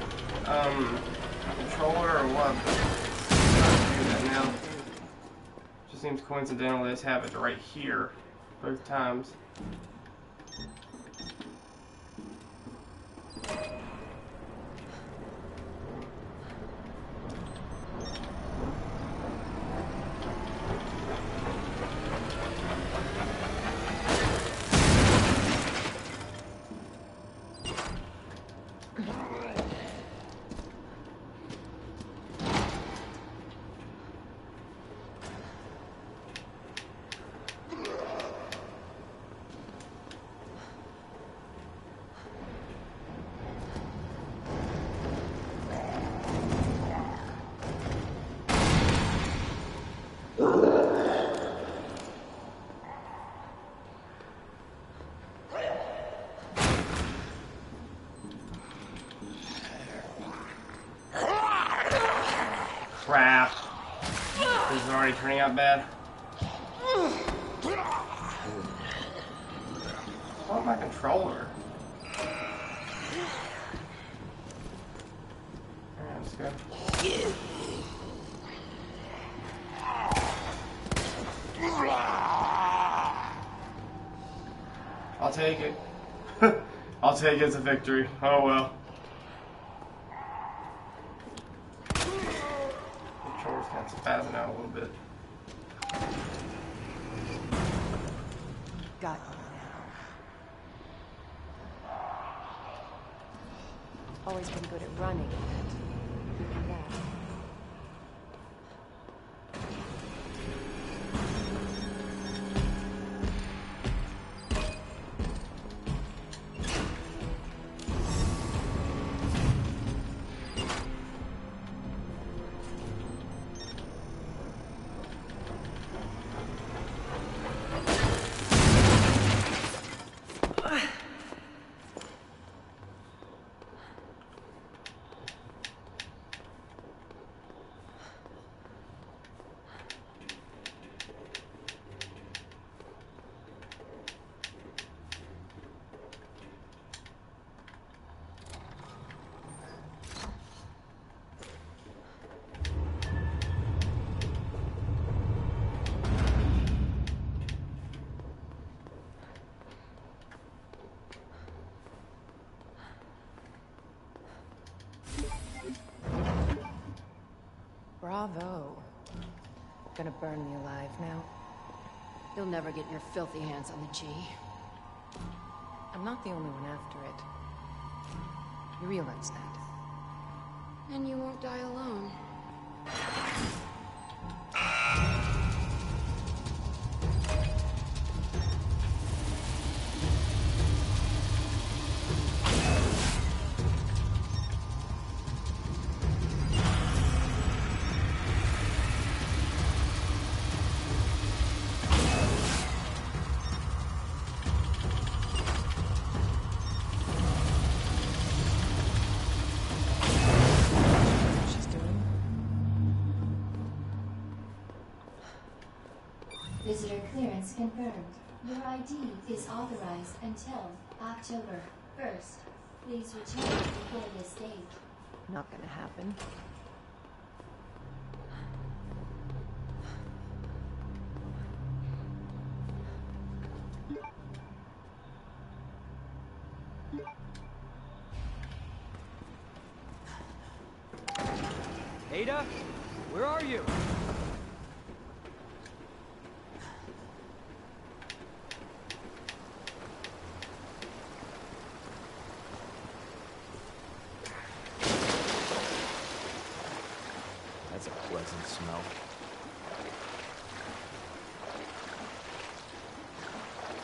Speaker 2: controller or what, but I'm doing that now. Just seems coincidental they just have it right here both times. Crap. This is already turning out bad. What's my controller? Alright, let's go. I'll take it. I'll take it as a victory. Oh well. Controller's kind of spazzing out a little bit.
Speaker 6: Got you now. Always been good at running, Annette. You do that. Bravo. Gonna burn me alive now.
Speaker 8: You'll never get your filthy hands on the G.
Speaker 6: I'm not the only one after it. You realize that?
Speaker 8: And you won't die alone.
Speaker 9: Visitor clearance confirmed. Your ID is authorized until October 1st. Please return before this date.
Speaker 6: Not gonna happen.
Speaker 3: Ada? Where are you?
Speaker 10: That's a pleasant smell.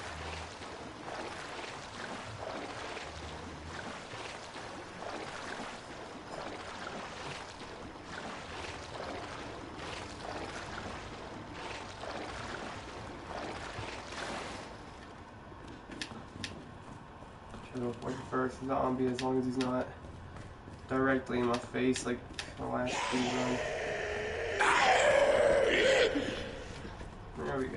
Speaker 2: Go for the first zombie as long as he's not directly in my face like the last speed run. There we go.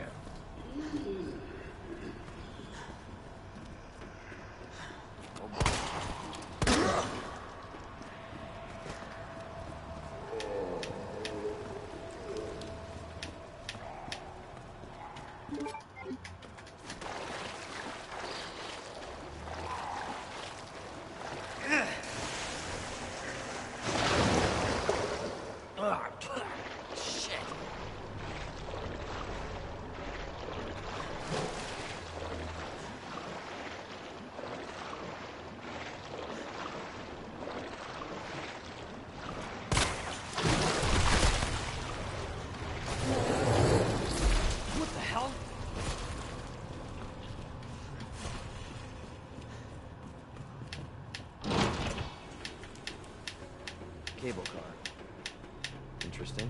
Speaker 3: Cable car. Interesting.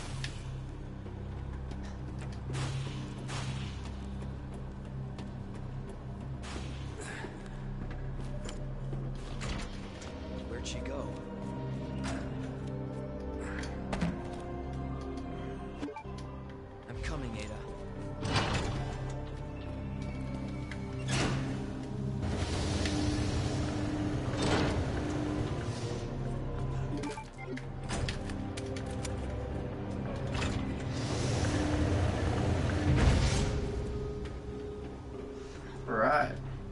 Speaker 3: Where'd she go? I'm coming, Ada.
Speaker 2: Right.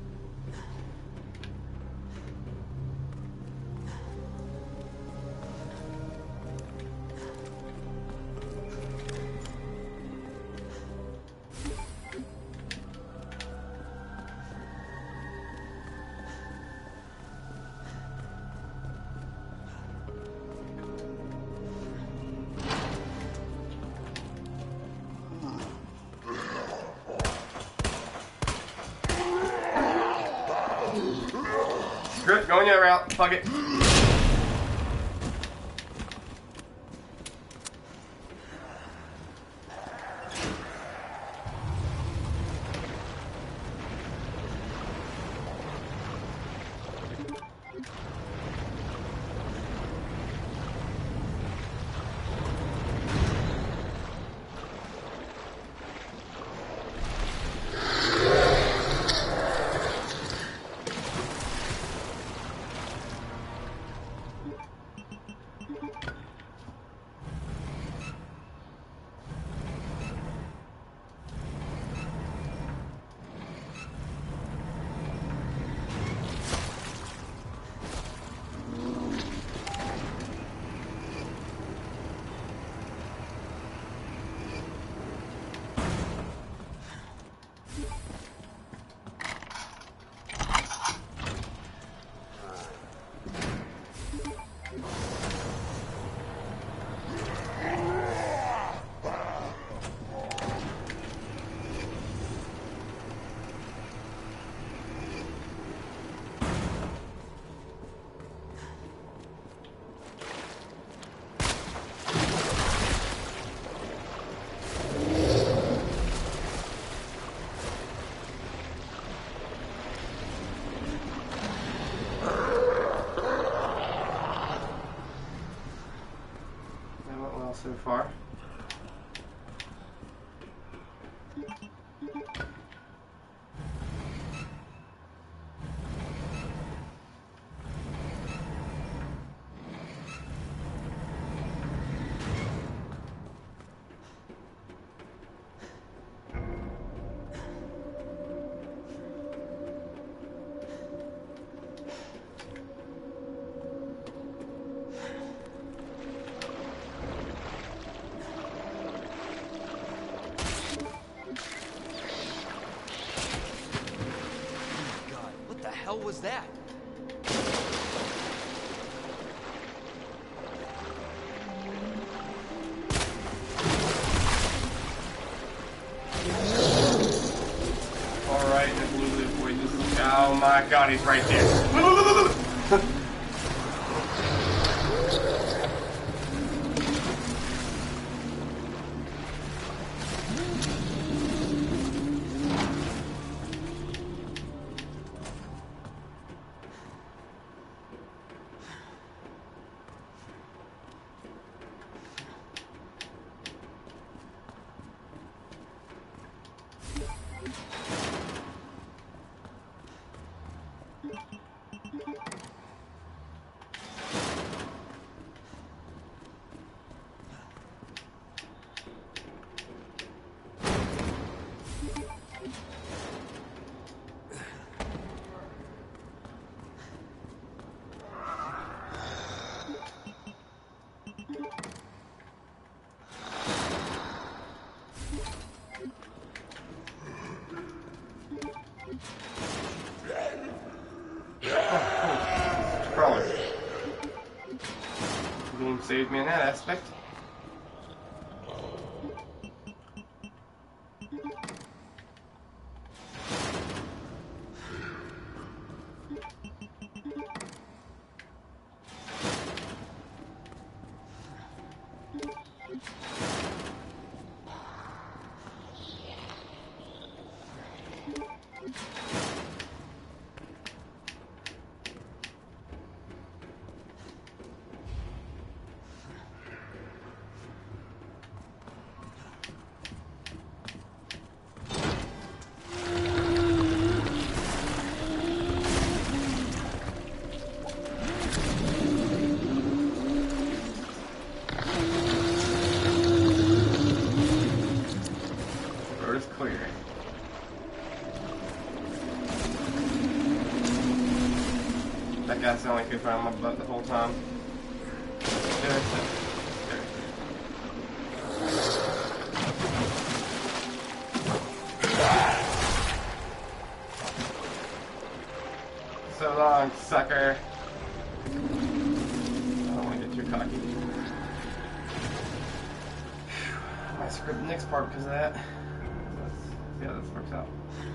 Speaker 2: Screw it, going your route. Fuck it. So far.
Speaker 3: Hell was that?
Speaker 2: Alright, this blue boy. Oh my god, he's right there. Crawler. The game saved me in that aspect. That guy sounded like he was around my butt the whole time. So long, sucker. I don't want to get too cocky. I might screw up the next part because of that. Let's see how this works out.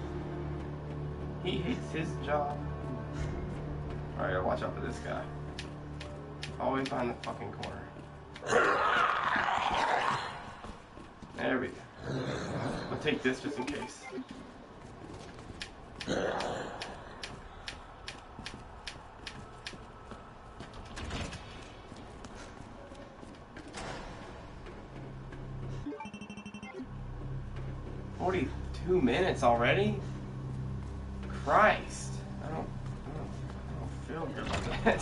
Speaker 2: He hates his job. Alright, gotta watch out for this guy. Always behind the fucking corner. There we go. I'll take this just in case. "42 minutes already? Christ. I don't feel good about that.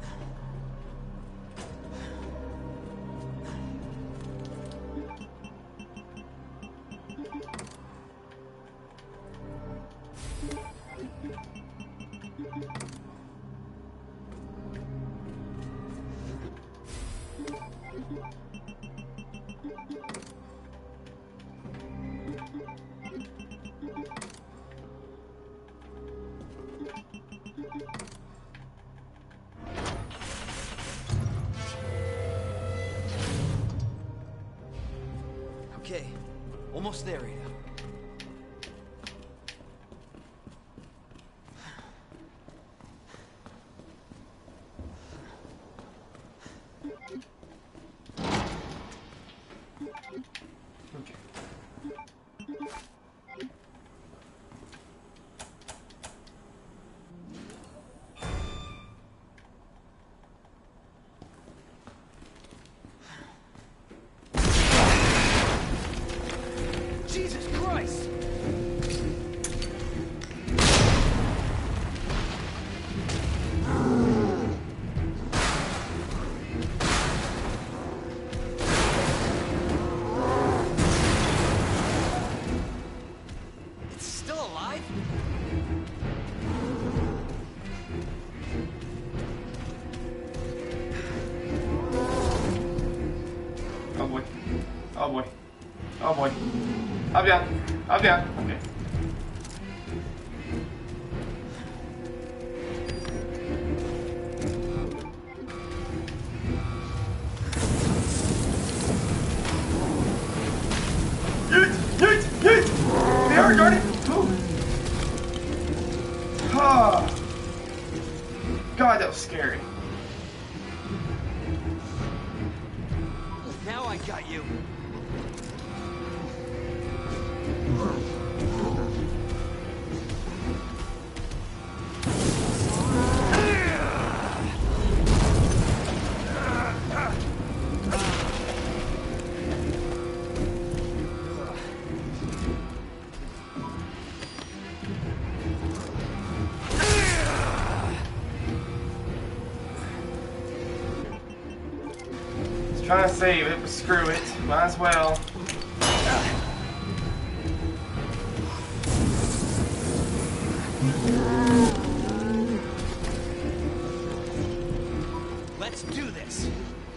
Speaker 3: Okay, almost there, Ada. Jesus Christ! It's still alive?
Speaker 2: Oh boy. Oh boy. Oh boy. I'm down. I'm down. Okay. Yeet! Yeet! Yeet! They are guarding! Ah. God, that was scary.
Speaker 3: Now I got you.
Speaker 2: Trying to save it, but screw it. Might as well.
Speaker 3: Let's do this.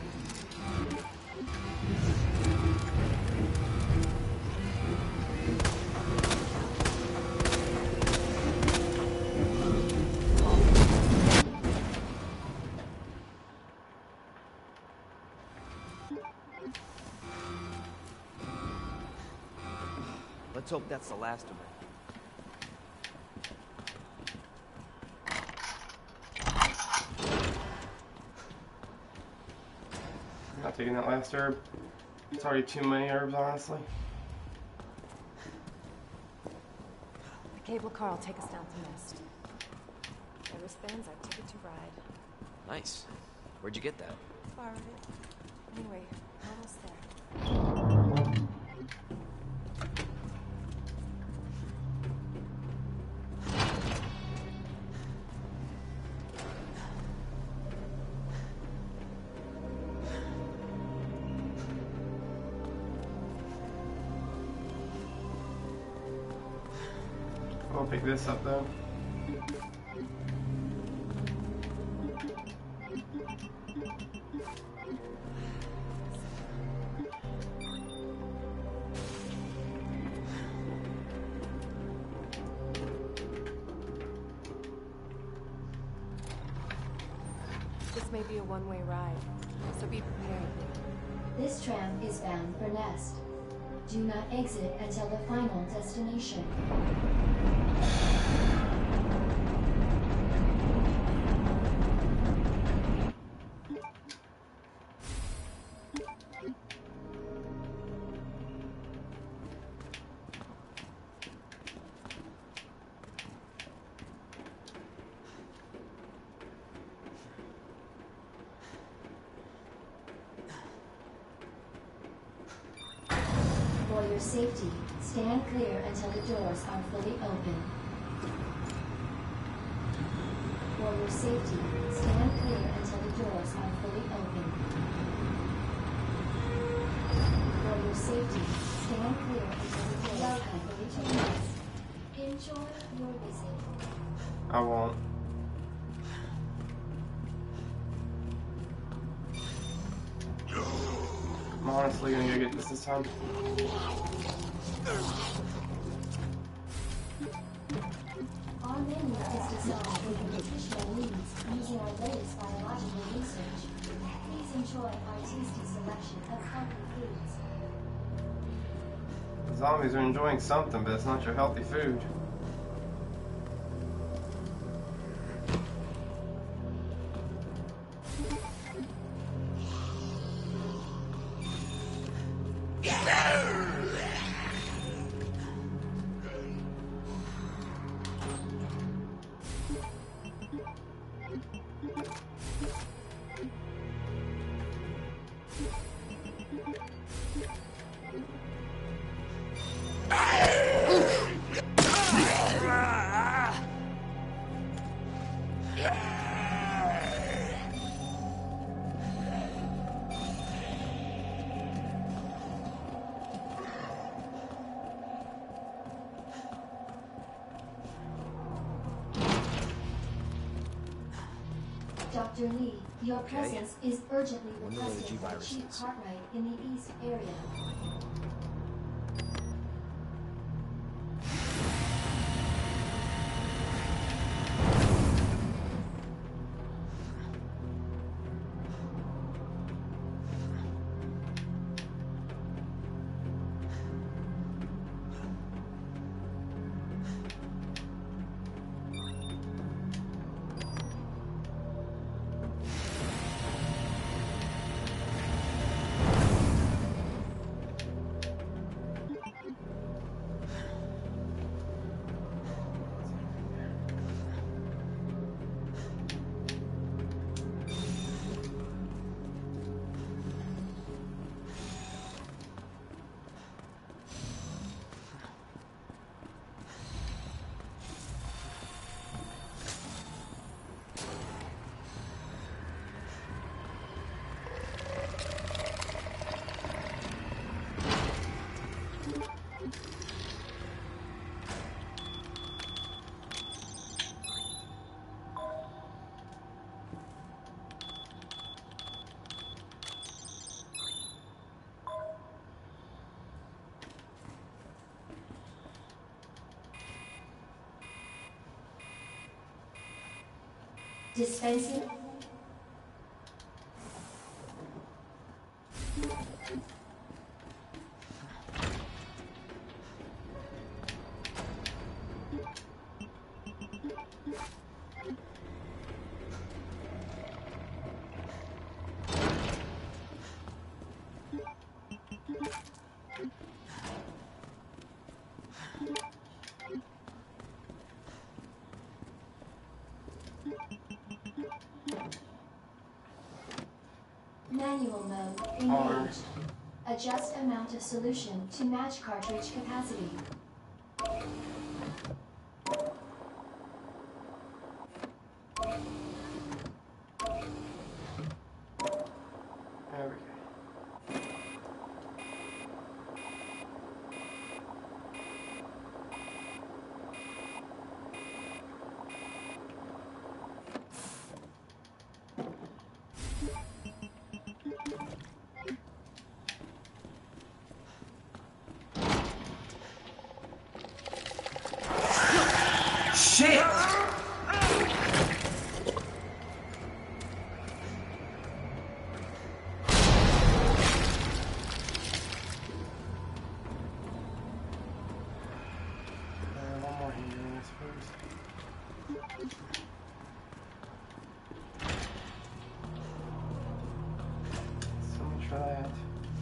Speaker 3: Let's hope that's the last of it.
Speaker 2: I'm not taking that last herb. It's already too many herbs, honestly.
Speaker 6: The cable car will take us down to Nest. My wristbands, I've ticket to ride.
Speaker 3: Nice. Where'd you get that?
Speaker 6: Borrowed it. Anyway, almost there.
Speaker 2: I'll pick this up though.
Speaker 6: This may be a one-way ride, so be prepared.
Speaker 9: This tram is bound for Nest. Do not exit until the final destination. For your safety, stand clear until the doors are fully open. For your safety, stand clear until the doors are fully open. For your safety, stand clear until the doors are fully open. Enjoy your visit.
Speaker 2: I won't. I'm honestly gonna go get this time.
Speaker 9: Our menu is designed with nutritional needs using our latest biological research. Please enjoy our tasty selection of healthy foods.
Speaker 2: The zombies are enjoying something, but it's not your healthy food.
Speaker 9: Dr. Lee, your presence is urgently
Speaker 3: Wonder where the
Speaker 9: requested by
Speaker 3: G-Virus
Speaker 9: Chief
Speaker 3: is.
Speaker 9: Cartwright in the East area. Dispensing. Manual mode engaged. Adjust amount of solution to match cartridge capacity.
Speaker 2: There we go.
Speaker 5: Shit!
Speaker 2: One more healing, I suppose. So much for that.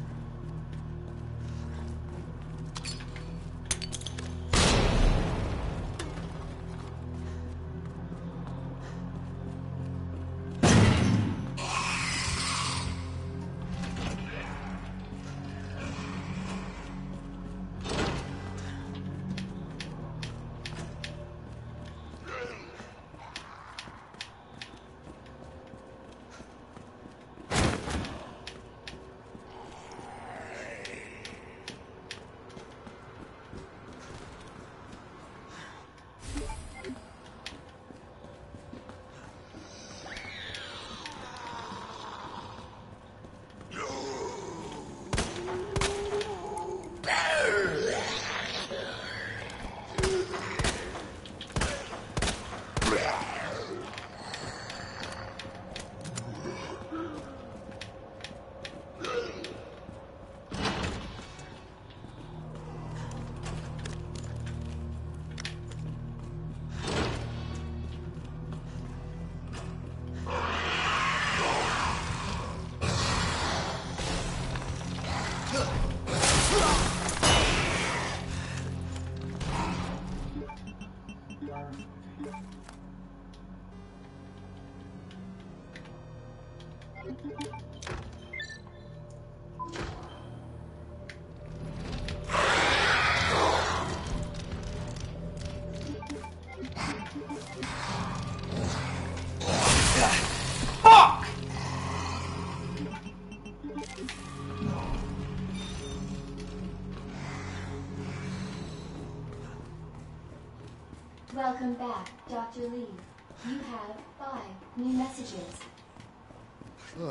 Speaker 9: Welcome back, Dr. Lee. You have 5 new messages.
Speaker 3: Ugh.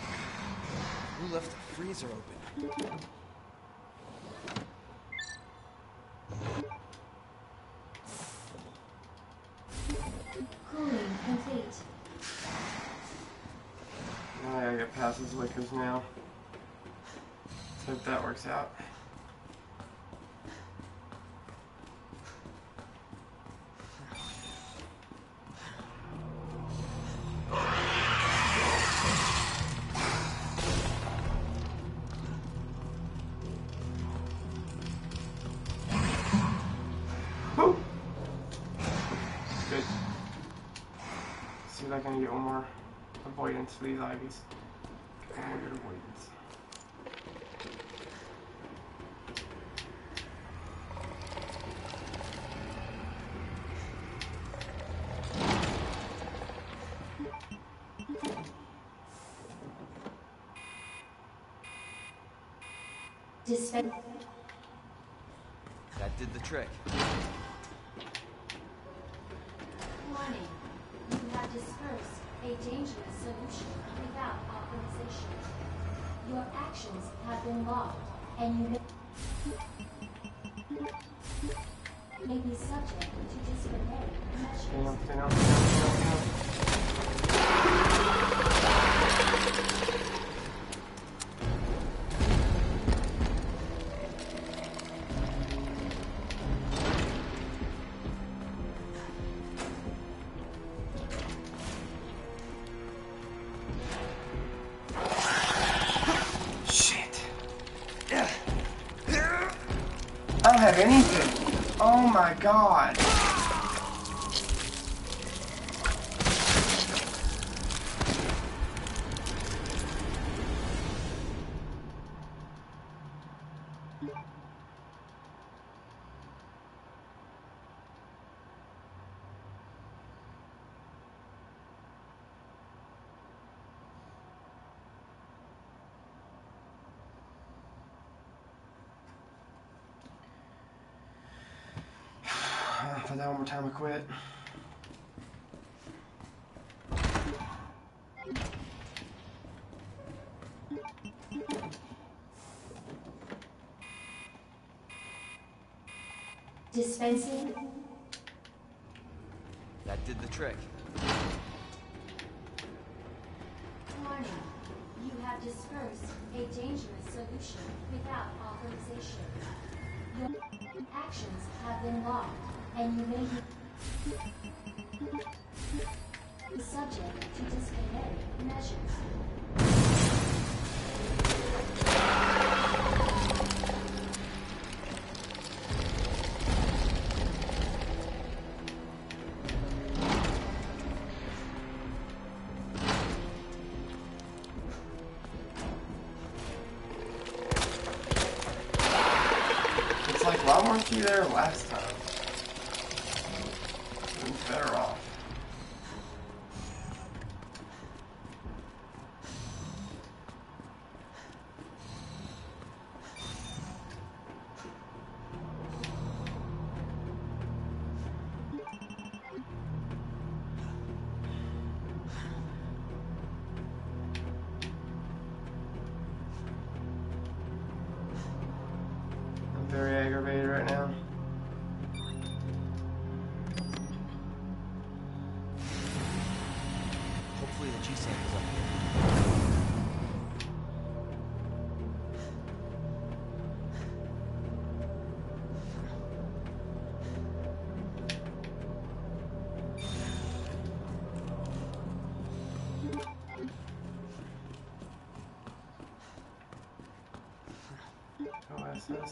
Speaker 3: Who left the freezer open?
Speaker 9: Cooling complete.
Speaker 2: Now I gotta get past his lickers now. Let's hope that works out. Good. See if I can get one more avoidance for these ivies. One more good avoidance.
Speaker 9: Dispense.
Speaker 3: That did the trick.
Speaker 9: Warning. You have dispersed a dangerous solution without authorization. Your actions have been logged, and you may be subject to disciplinary measures.
Speaker 2: Stay down, stay down, stay down, stay down. my god! For that one more time, I quit.
Speaker 9: Dispensing.
Speaker 3: That did the trick.
Speaker 9: Warning. You have dispersed a dangerous solution without authorization. Your actions have been logged, and you may be subject to disciplinary measures.
Speaker 2: It's like, why weren't you there last time? You're better off. I'm very aggravated right now.
Speaker 3: Hopefully the G-sample's up here.
Speaker 2: OSS.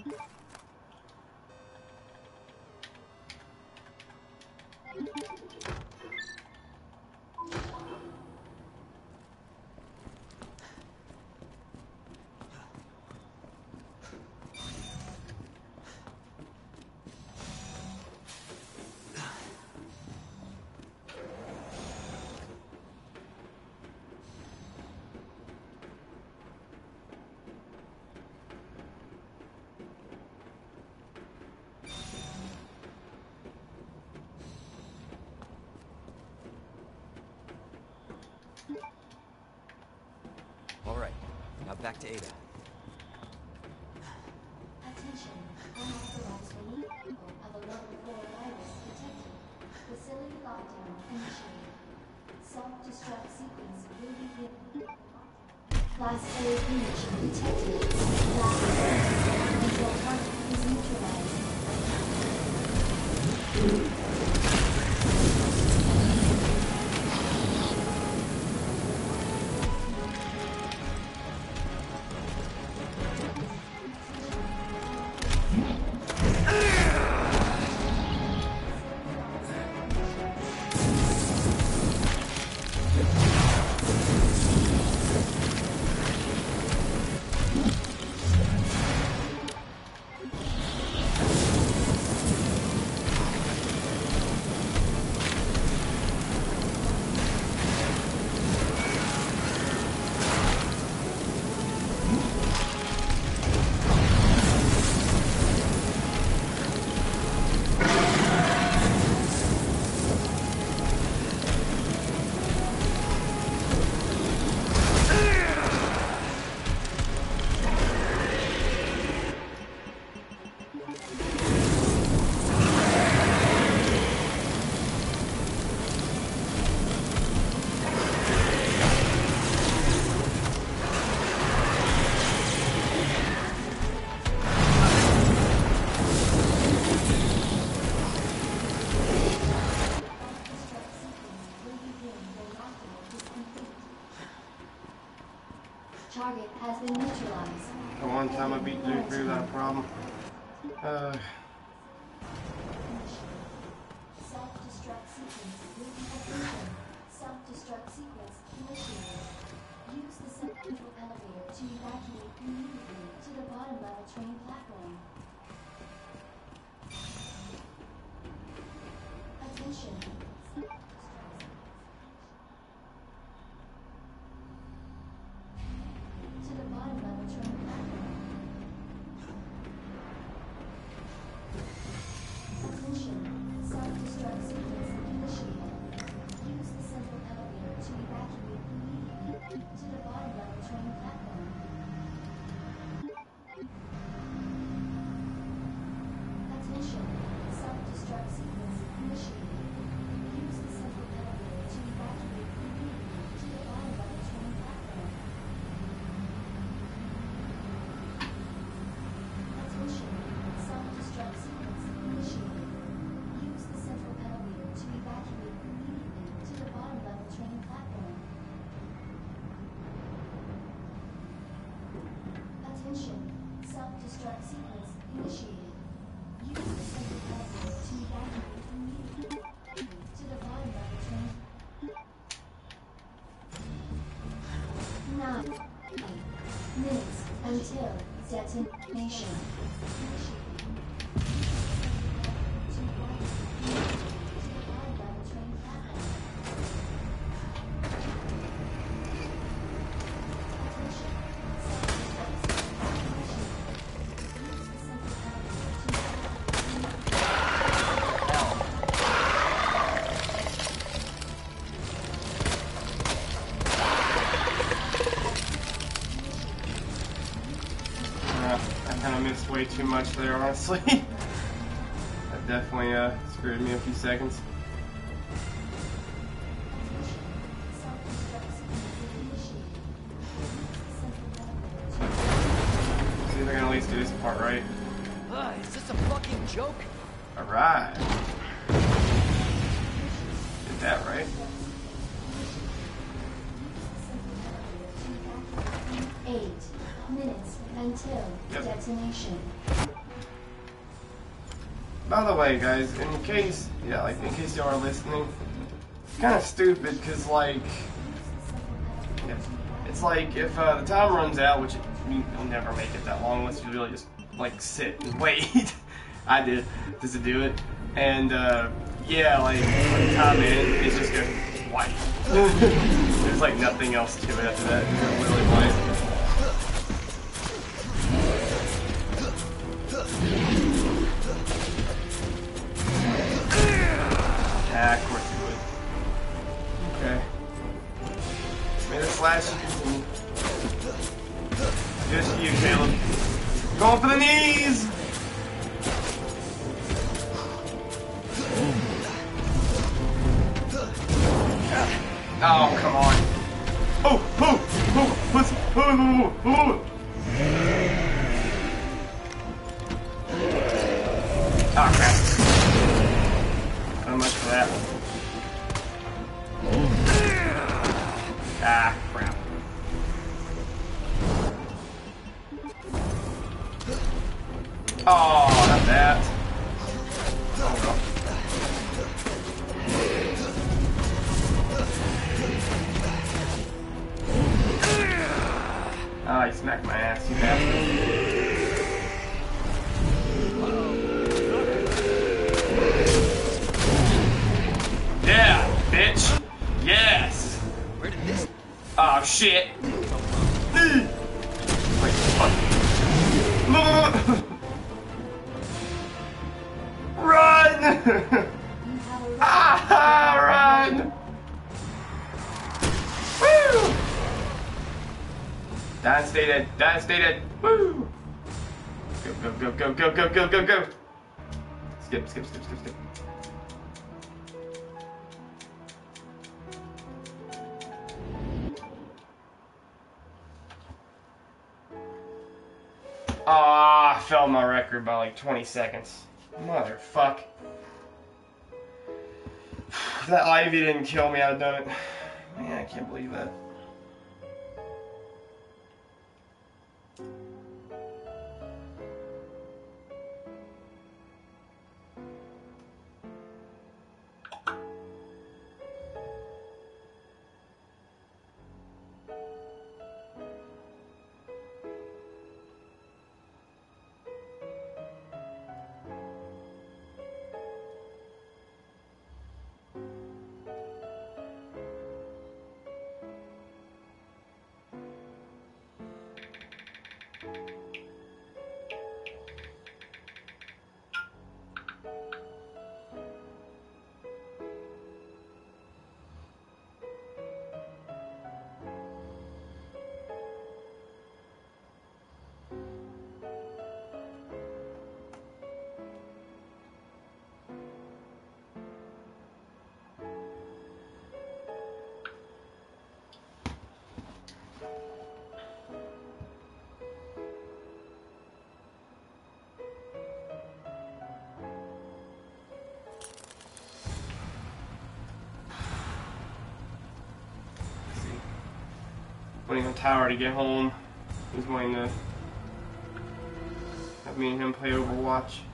Speaker 3: All right, now back to Ada.
Speaker 9: Attention. Unauthorized release of a level 4 virus detected. Facility lockdown initiated. Self-destruct sequence will begin. Class A breach detected. Class A. Until target is neutralized. Target has been neutralized.
Speaker 2: The one time I beat Duke without a problem.
Speaker 9: until detonation.
Speaker 2: Way too much there, honestly. That definitely screwed me a few seconds. See if I can at least do this part right.
Speaker 3: Is this a fucking joke?
Speaker 2: Alright. Did that right.
Speaker 9: 8 minutes until detonation.
Speaker 2: By the way, guys, in case y'all are listening, it's kind of stupid because, like, it's like if the time runs out, which you'll never make it that long unless you really just like sit and wait. I did just to do it, and yeah, like when the time ends, it's just going white. There's like nothing else to it after that. It's literally white. Ah, of course you would. Okay. May the slash continue. Just you, Caleb. Going for the knees! Oh, come on. Oh, oh, crap. Not much for that. Ah, crap. Oh, not that. Oh, well. Ah, he smacked my ass, you bastard. Yeah, bitch. Yes.
Speaker 3: Where did this?
Speaker 2: Oh shit. Wait, fuck. Run! Ah, run! Woo! Die and stay dead. Die and stay dead. Woo! Go, go, go, go, go, go, go, go, go. Skip, skip, skip, skip, skip. Ah, I fell my record by like 20 seconds. Motherfuck. If that Ivy didn't kill me, I'd have done it. Man, I can't believe that. Waiting on Tower to get home. He's wanting to have me and him play Overwatch.